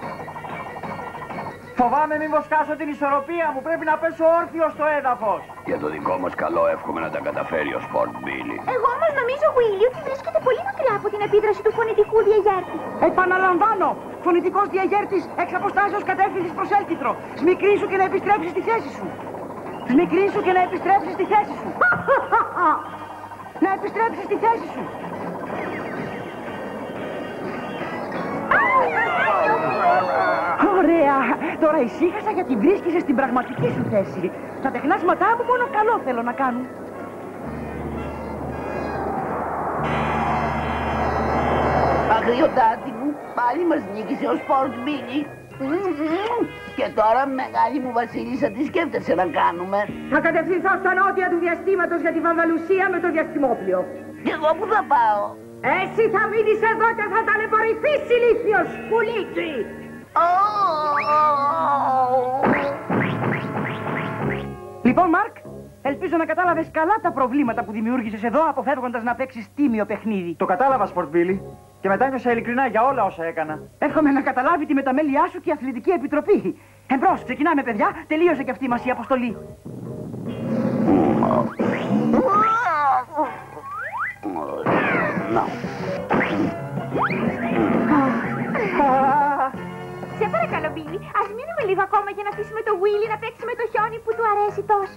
Φοβάμαι μήπως χάσω την ισορροπία μου. Πρέπει να πέσω όρθιο στο έδαφος. Για το δικό μας καλό εύχομαι να τα καταφέρει ο Sport Billy. Εγώ όμως νομίζω, Willy, ότι βρίσκεται πολύ μακριά από την επίδραση του φωνητικού διαγέρτη. Επαναλαμβάνω! Φωνητικός διαγέρτης εξ αποστάσεως κατεύθυνσης προς έλκυθρο. Σμικρίσου και να επιστρέψεις στη θέση σου. Σμικρίσου και να επιστρέψεις στη θέση σου. Να επιστρέψεις στη θέση σου. Ωραία! Τώρα ησύχασα γιατί βρίσκεσαι στην πραγματική σου θέση. Τα τεχνάσματά μου μόνο καλό θέλω να κάνουν. Αγριωτάτη μου, πάλι μας νίκησε ο Sport Billy. Και τώρα, μεγάλη μου βασίλισσα, τι σκέφτεσαι να κάνουμε? Θα κατευθυνθώ στα νότια του διαστήματος για τη Βαμβαλουσία με το διαστημόπλιο. Και εγώ που θα πάω? Εσύ θα μείνεις εδώ και θα ταλαιπωρηθείς, ηλίθιος πουλίτσι! Λοιπόν, Μάρκ, ελπίζω να κατάλαβες καλά τα προβλήματα που δημιούργησες εδώ, αποφεύγοντας να παίξεις τίμιο παιχνίδι. Το κατάλαβα, Sport Billy. Και μετά νιώσα ειλικρινά για όλα όσα έκανα. Εύχομαι να καταλάβει τη μεταμέλειά σου και η Αθλητική Επιτροπή. Εμπρός, ξεκινάμε, παιδιά. Τελείωσε και αυτή μας η αποστολή. Σε παρακαλώ, Billy, ας μείνουμε λίγο ακόμα για να αφήσουμε το Willy να παίξει με το χιόνι που του αρέσει τόσο.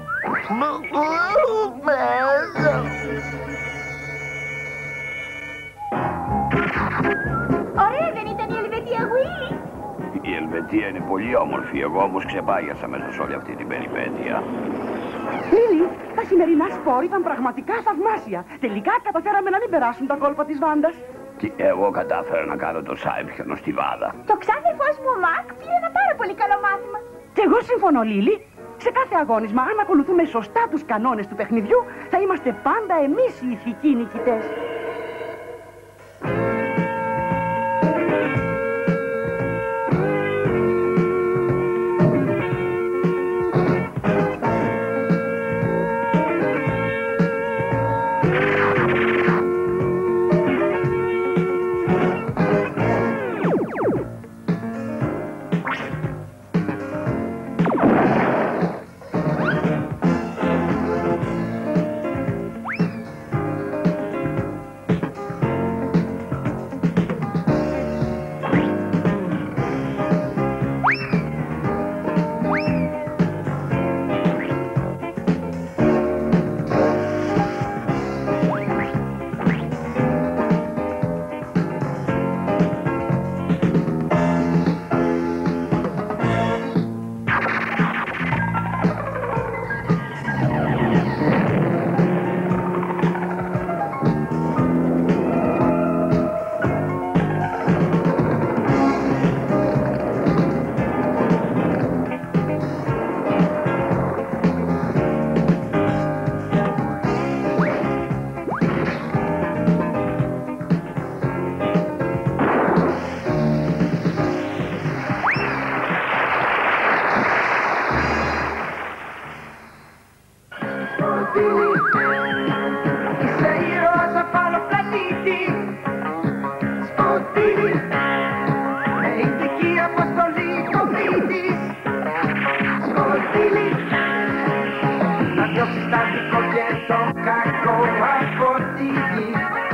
Ωραία δεν ήταν η Ελβετία, Willy? Η Ελβετία είναι πολύ όμορφη, εγώ όμως ξεπάγιασα μέσα σε όλη αυτή την περιπέτεια. Λίλη, τα σημερινά σπορ ήταν πραγματικά θαυμάσια. Τελικά καταφέραμε να μην περάσουν τα κόλπα της Βάντας. Και εγώ κατάφερα να κάνω το Σάιπιονο στη Βάδα. Το ξάδερφός μου ο Μαρκ πήρε ένα πάρα πολύ καλό μάθημα. Και εγώ συμφωνώ, Λίλη. Σε κάθε αγώνισμα, αν ακολουθούμε σωστά τους κανόνες του παιχνιδιού, θα είμαστε πάντα εμείς οι ηθικοί νικητές. από τη γη.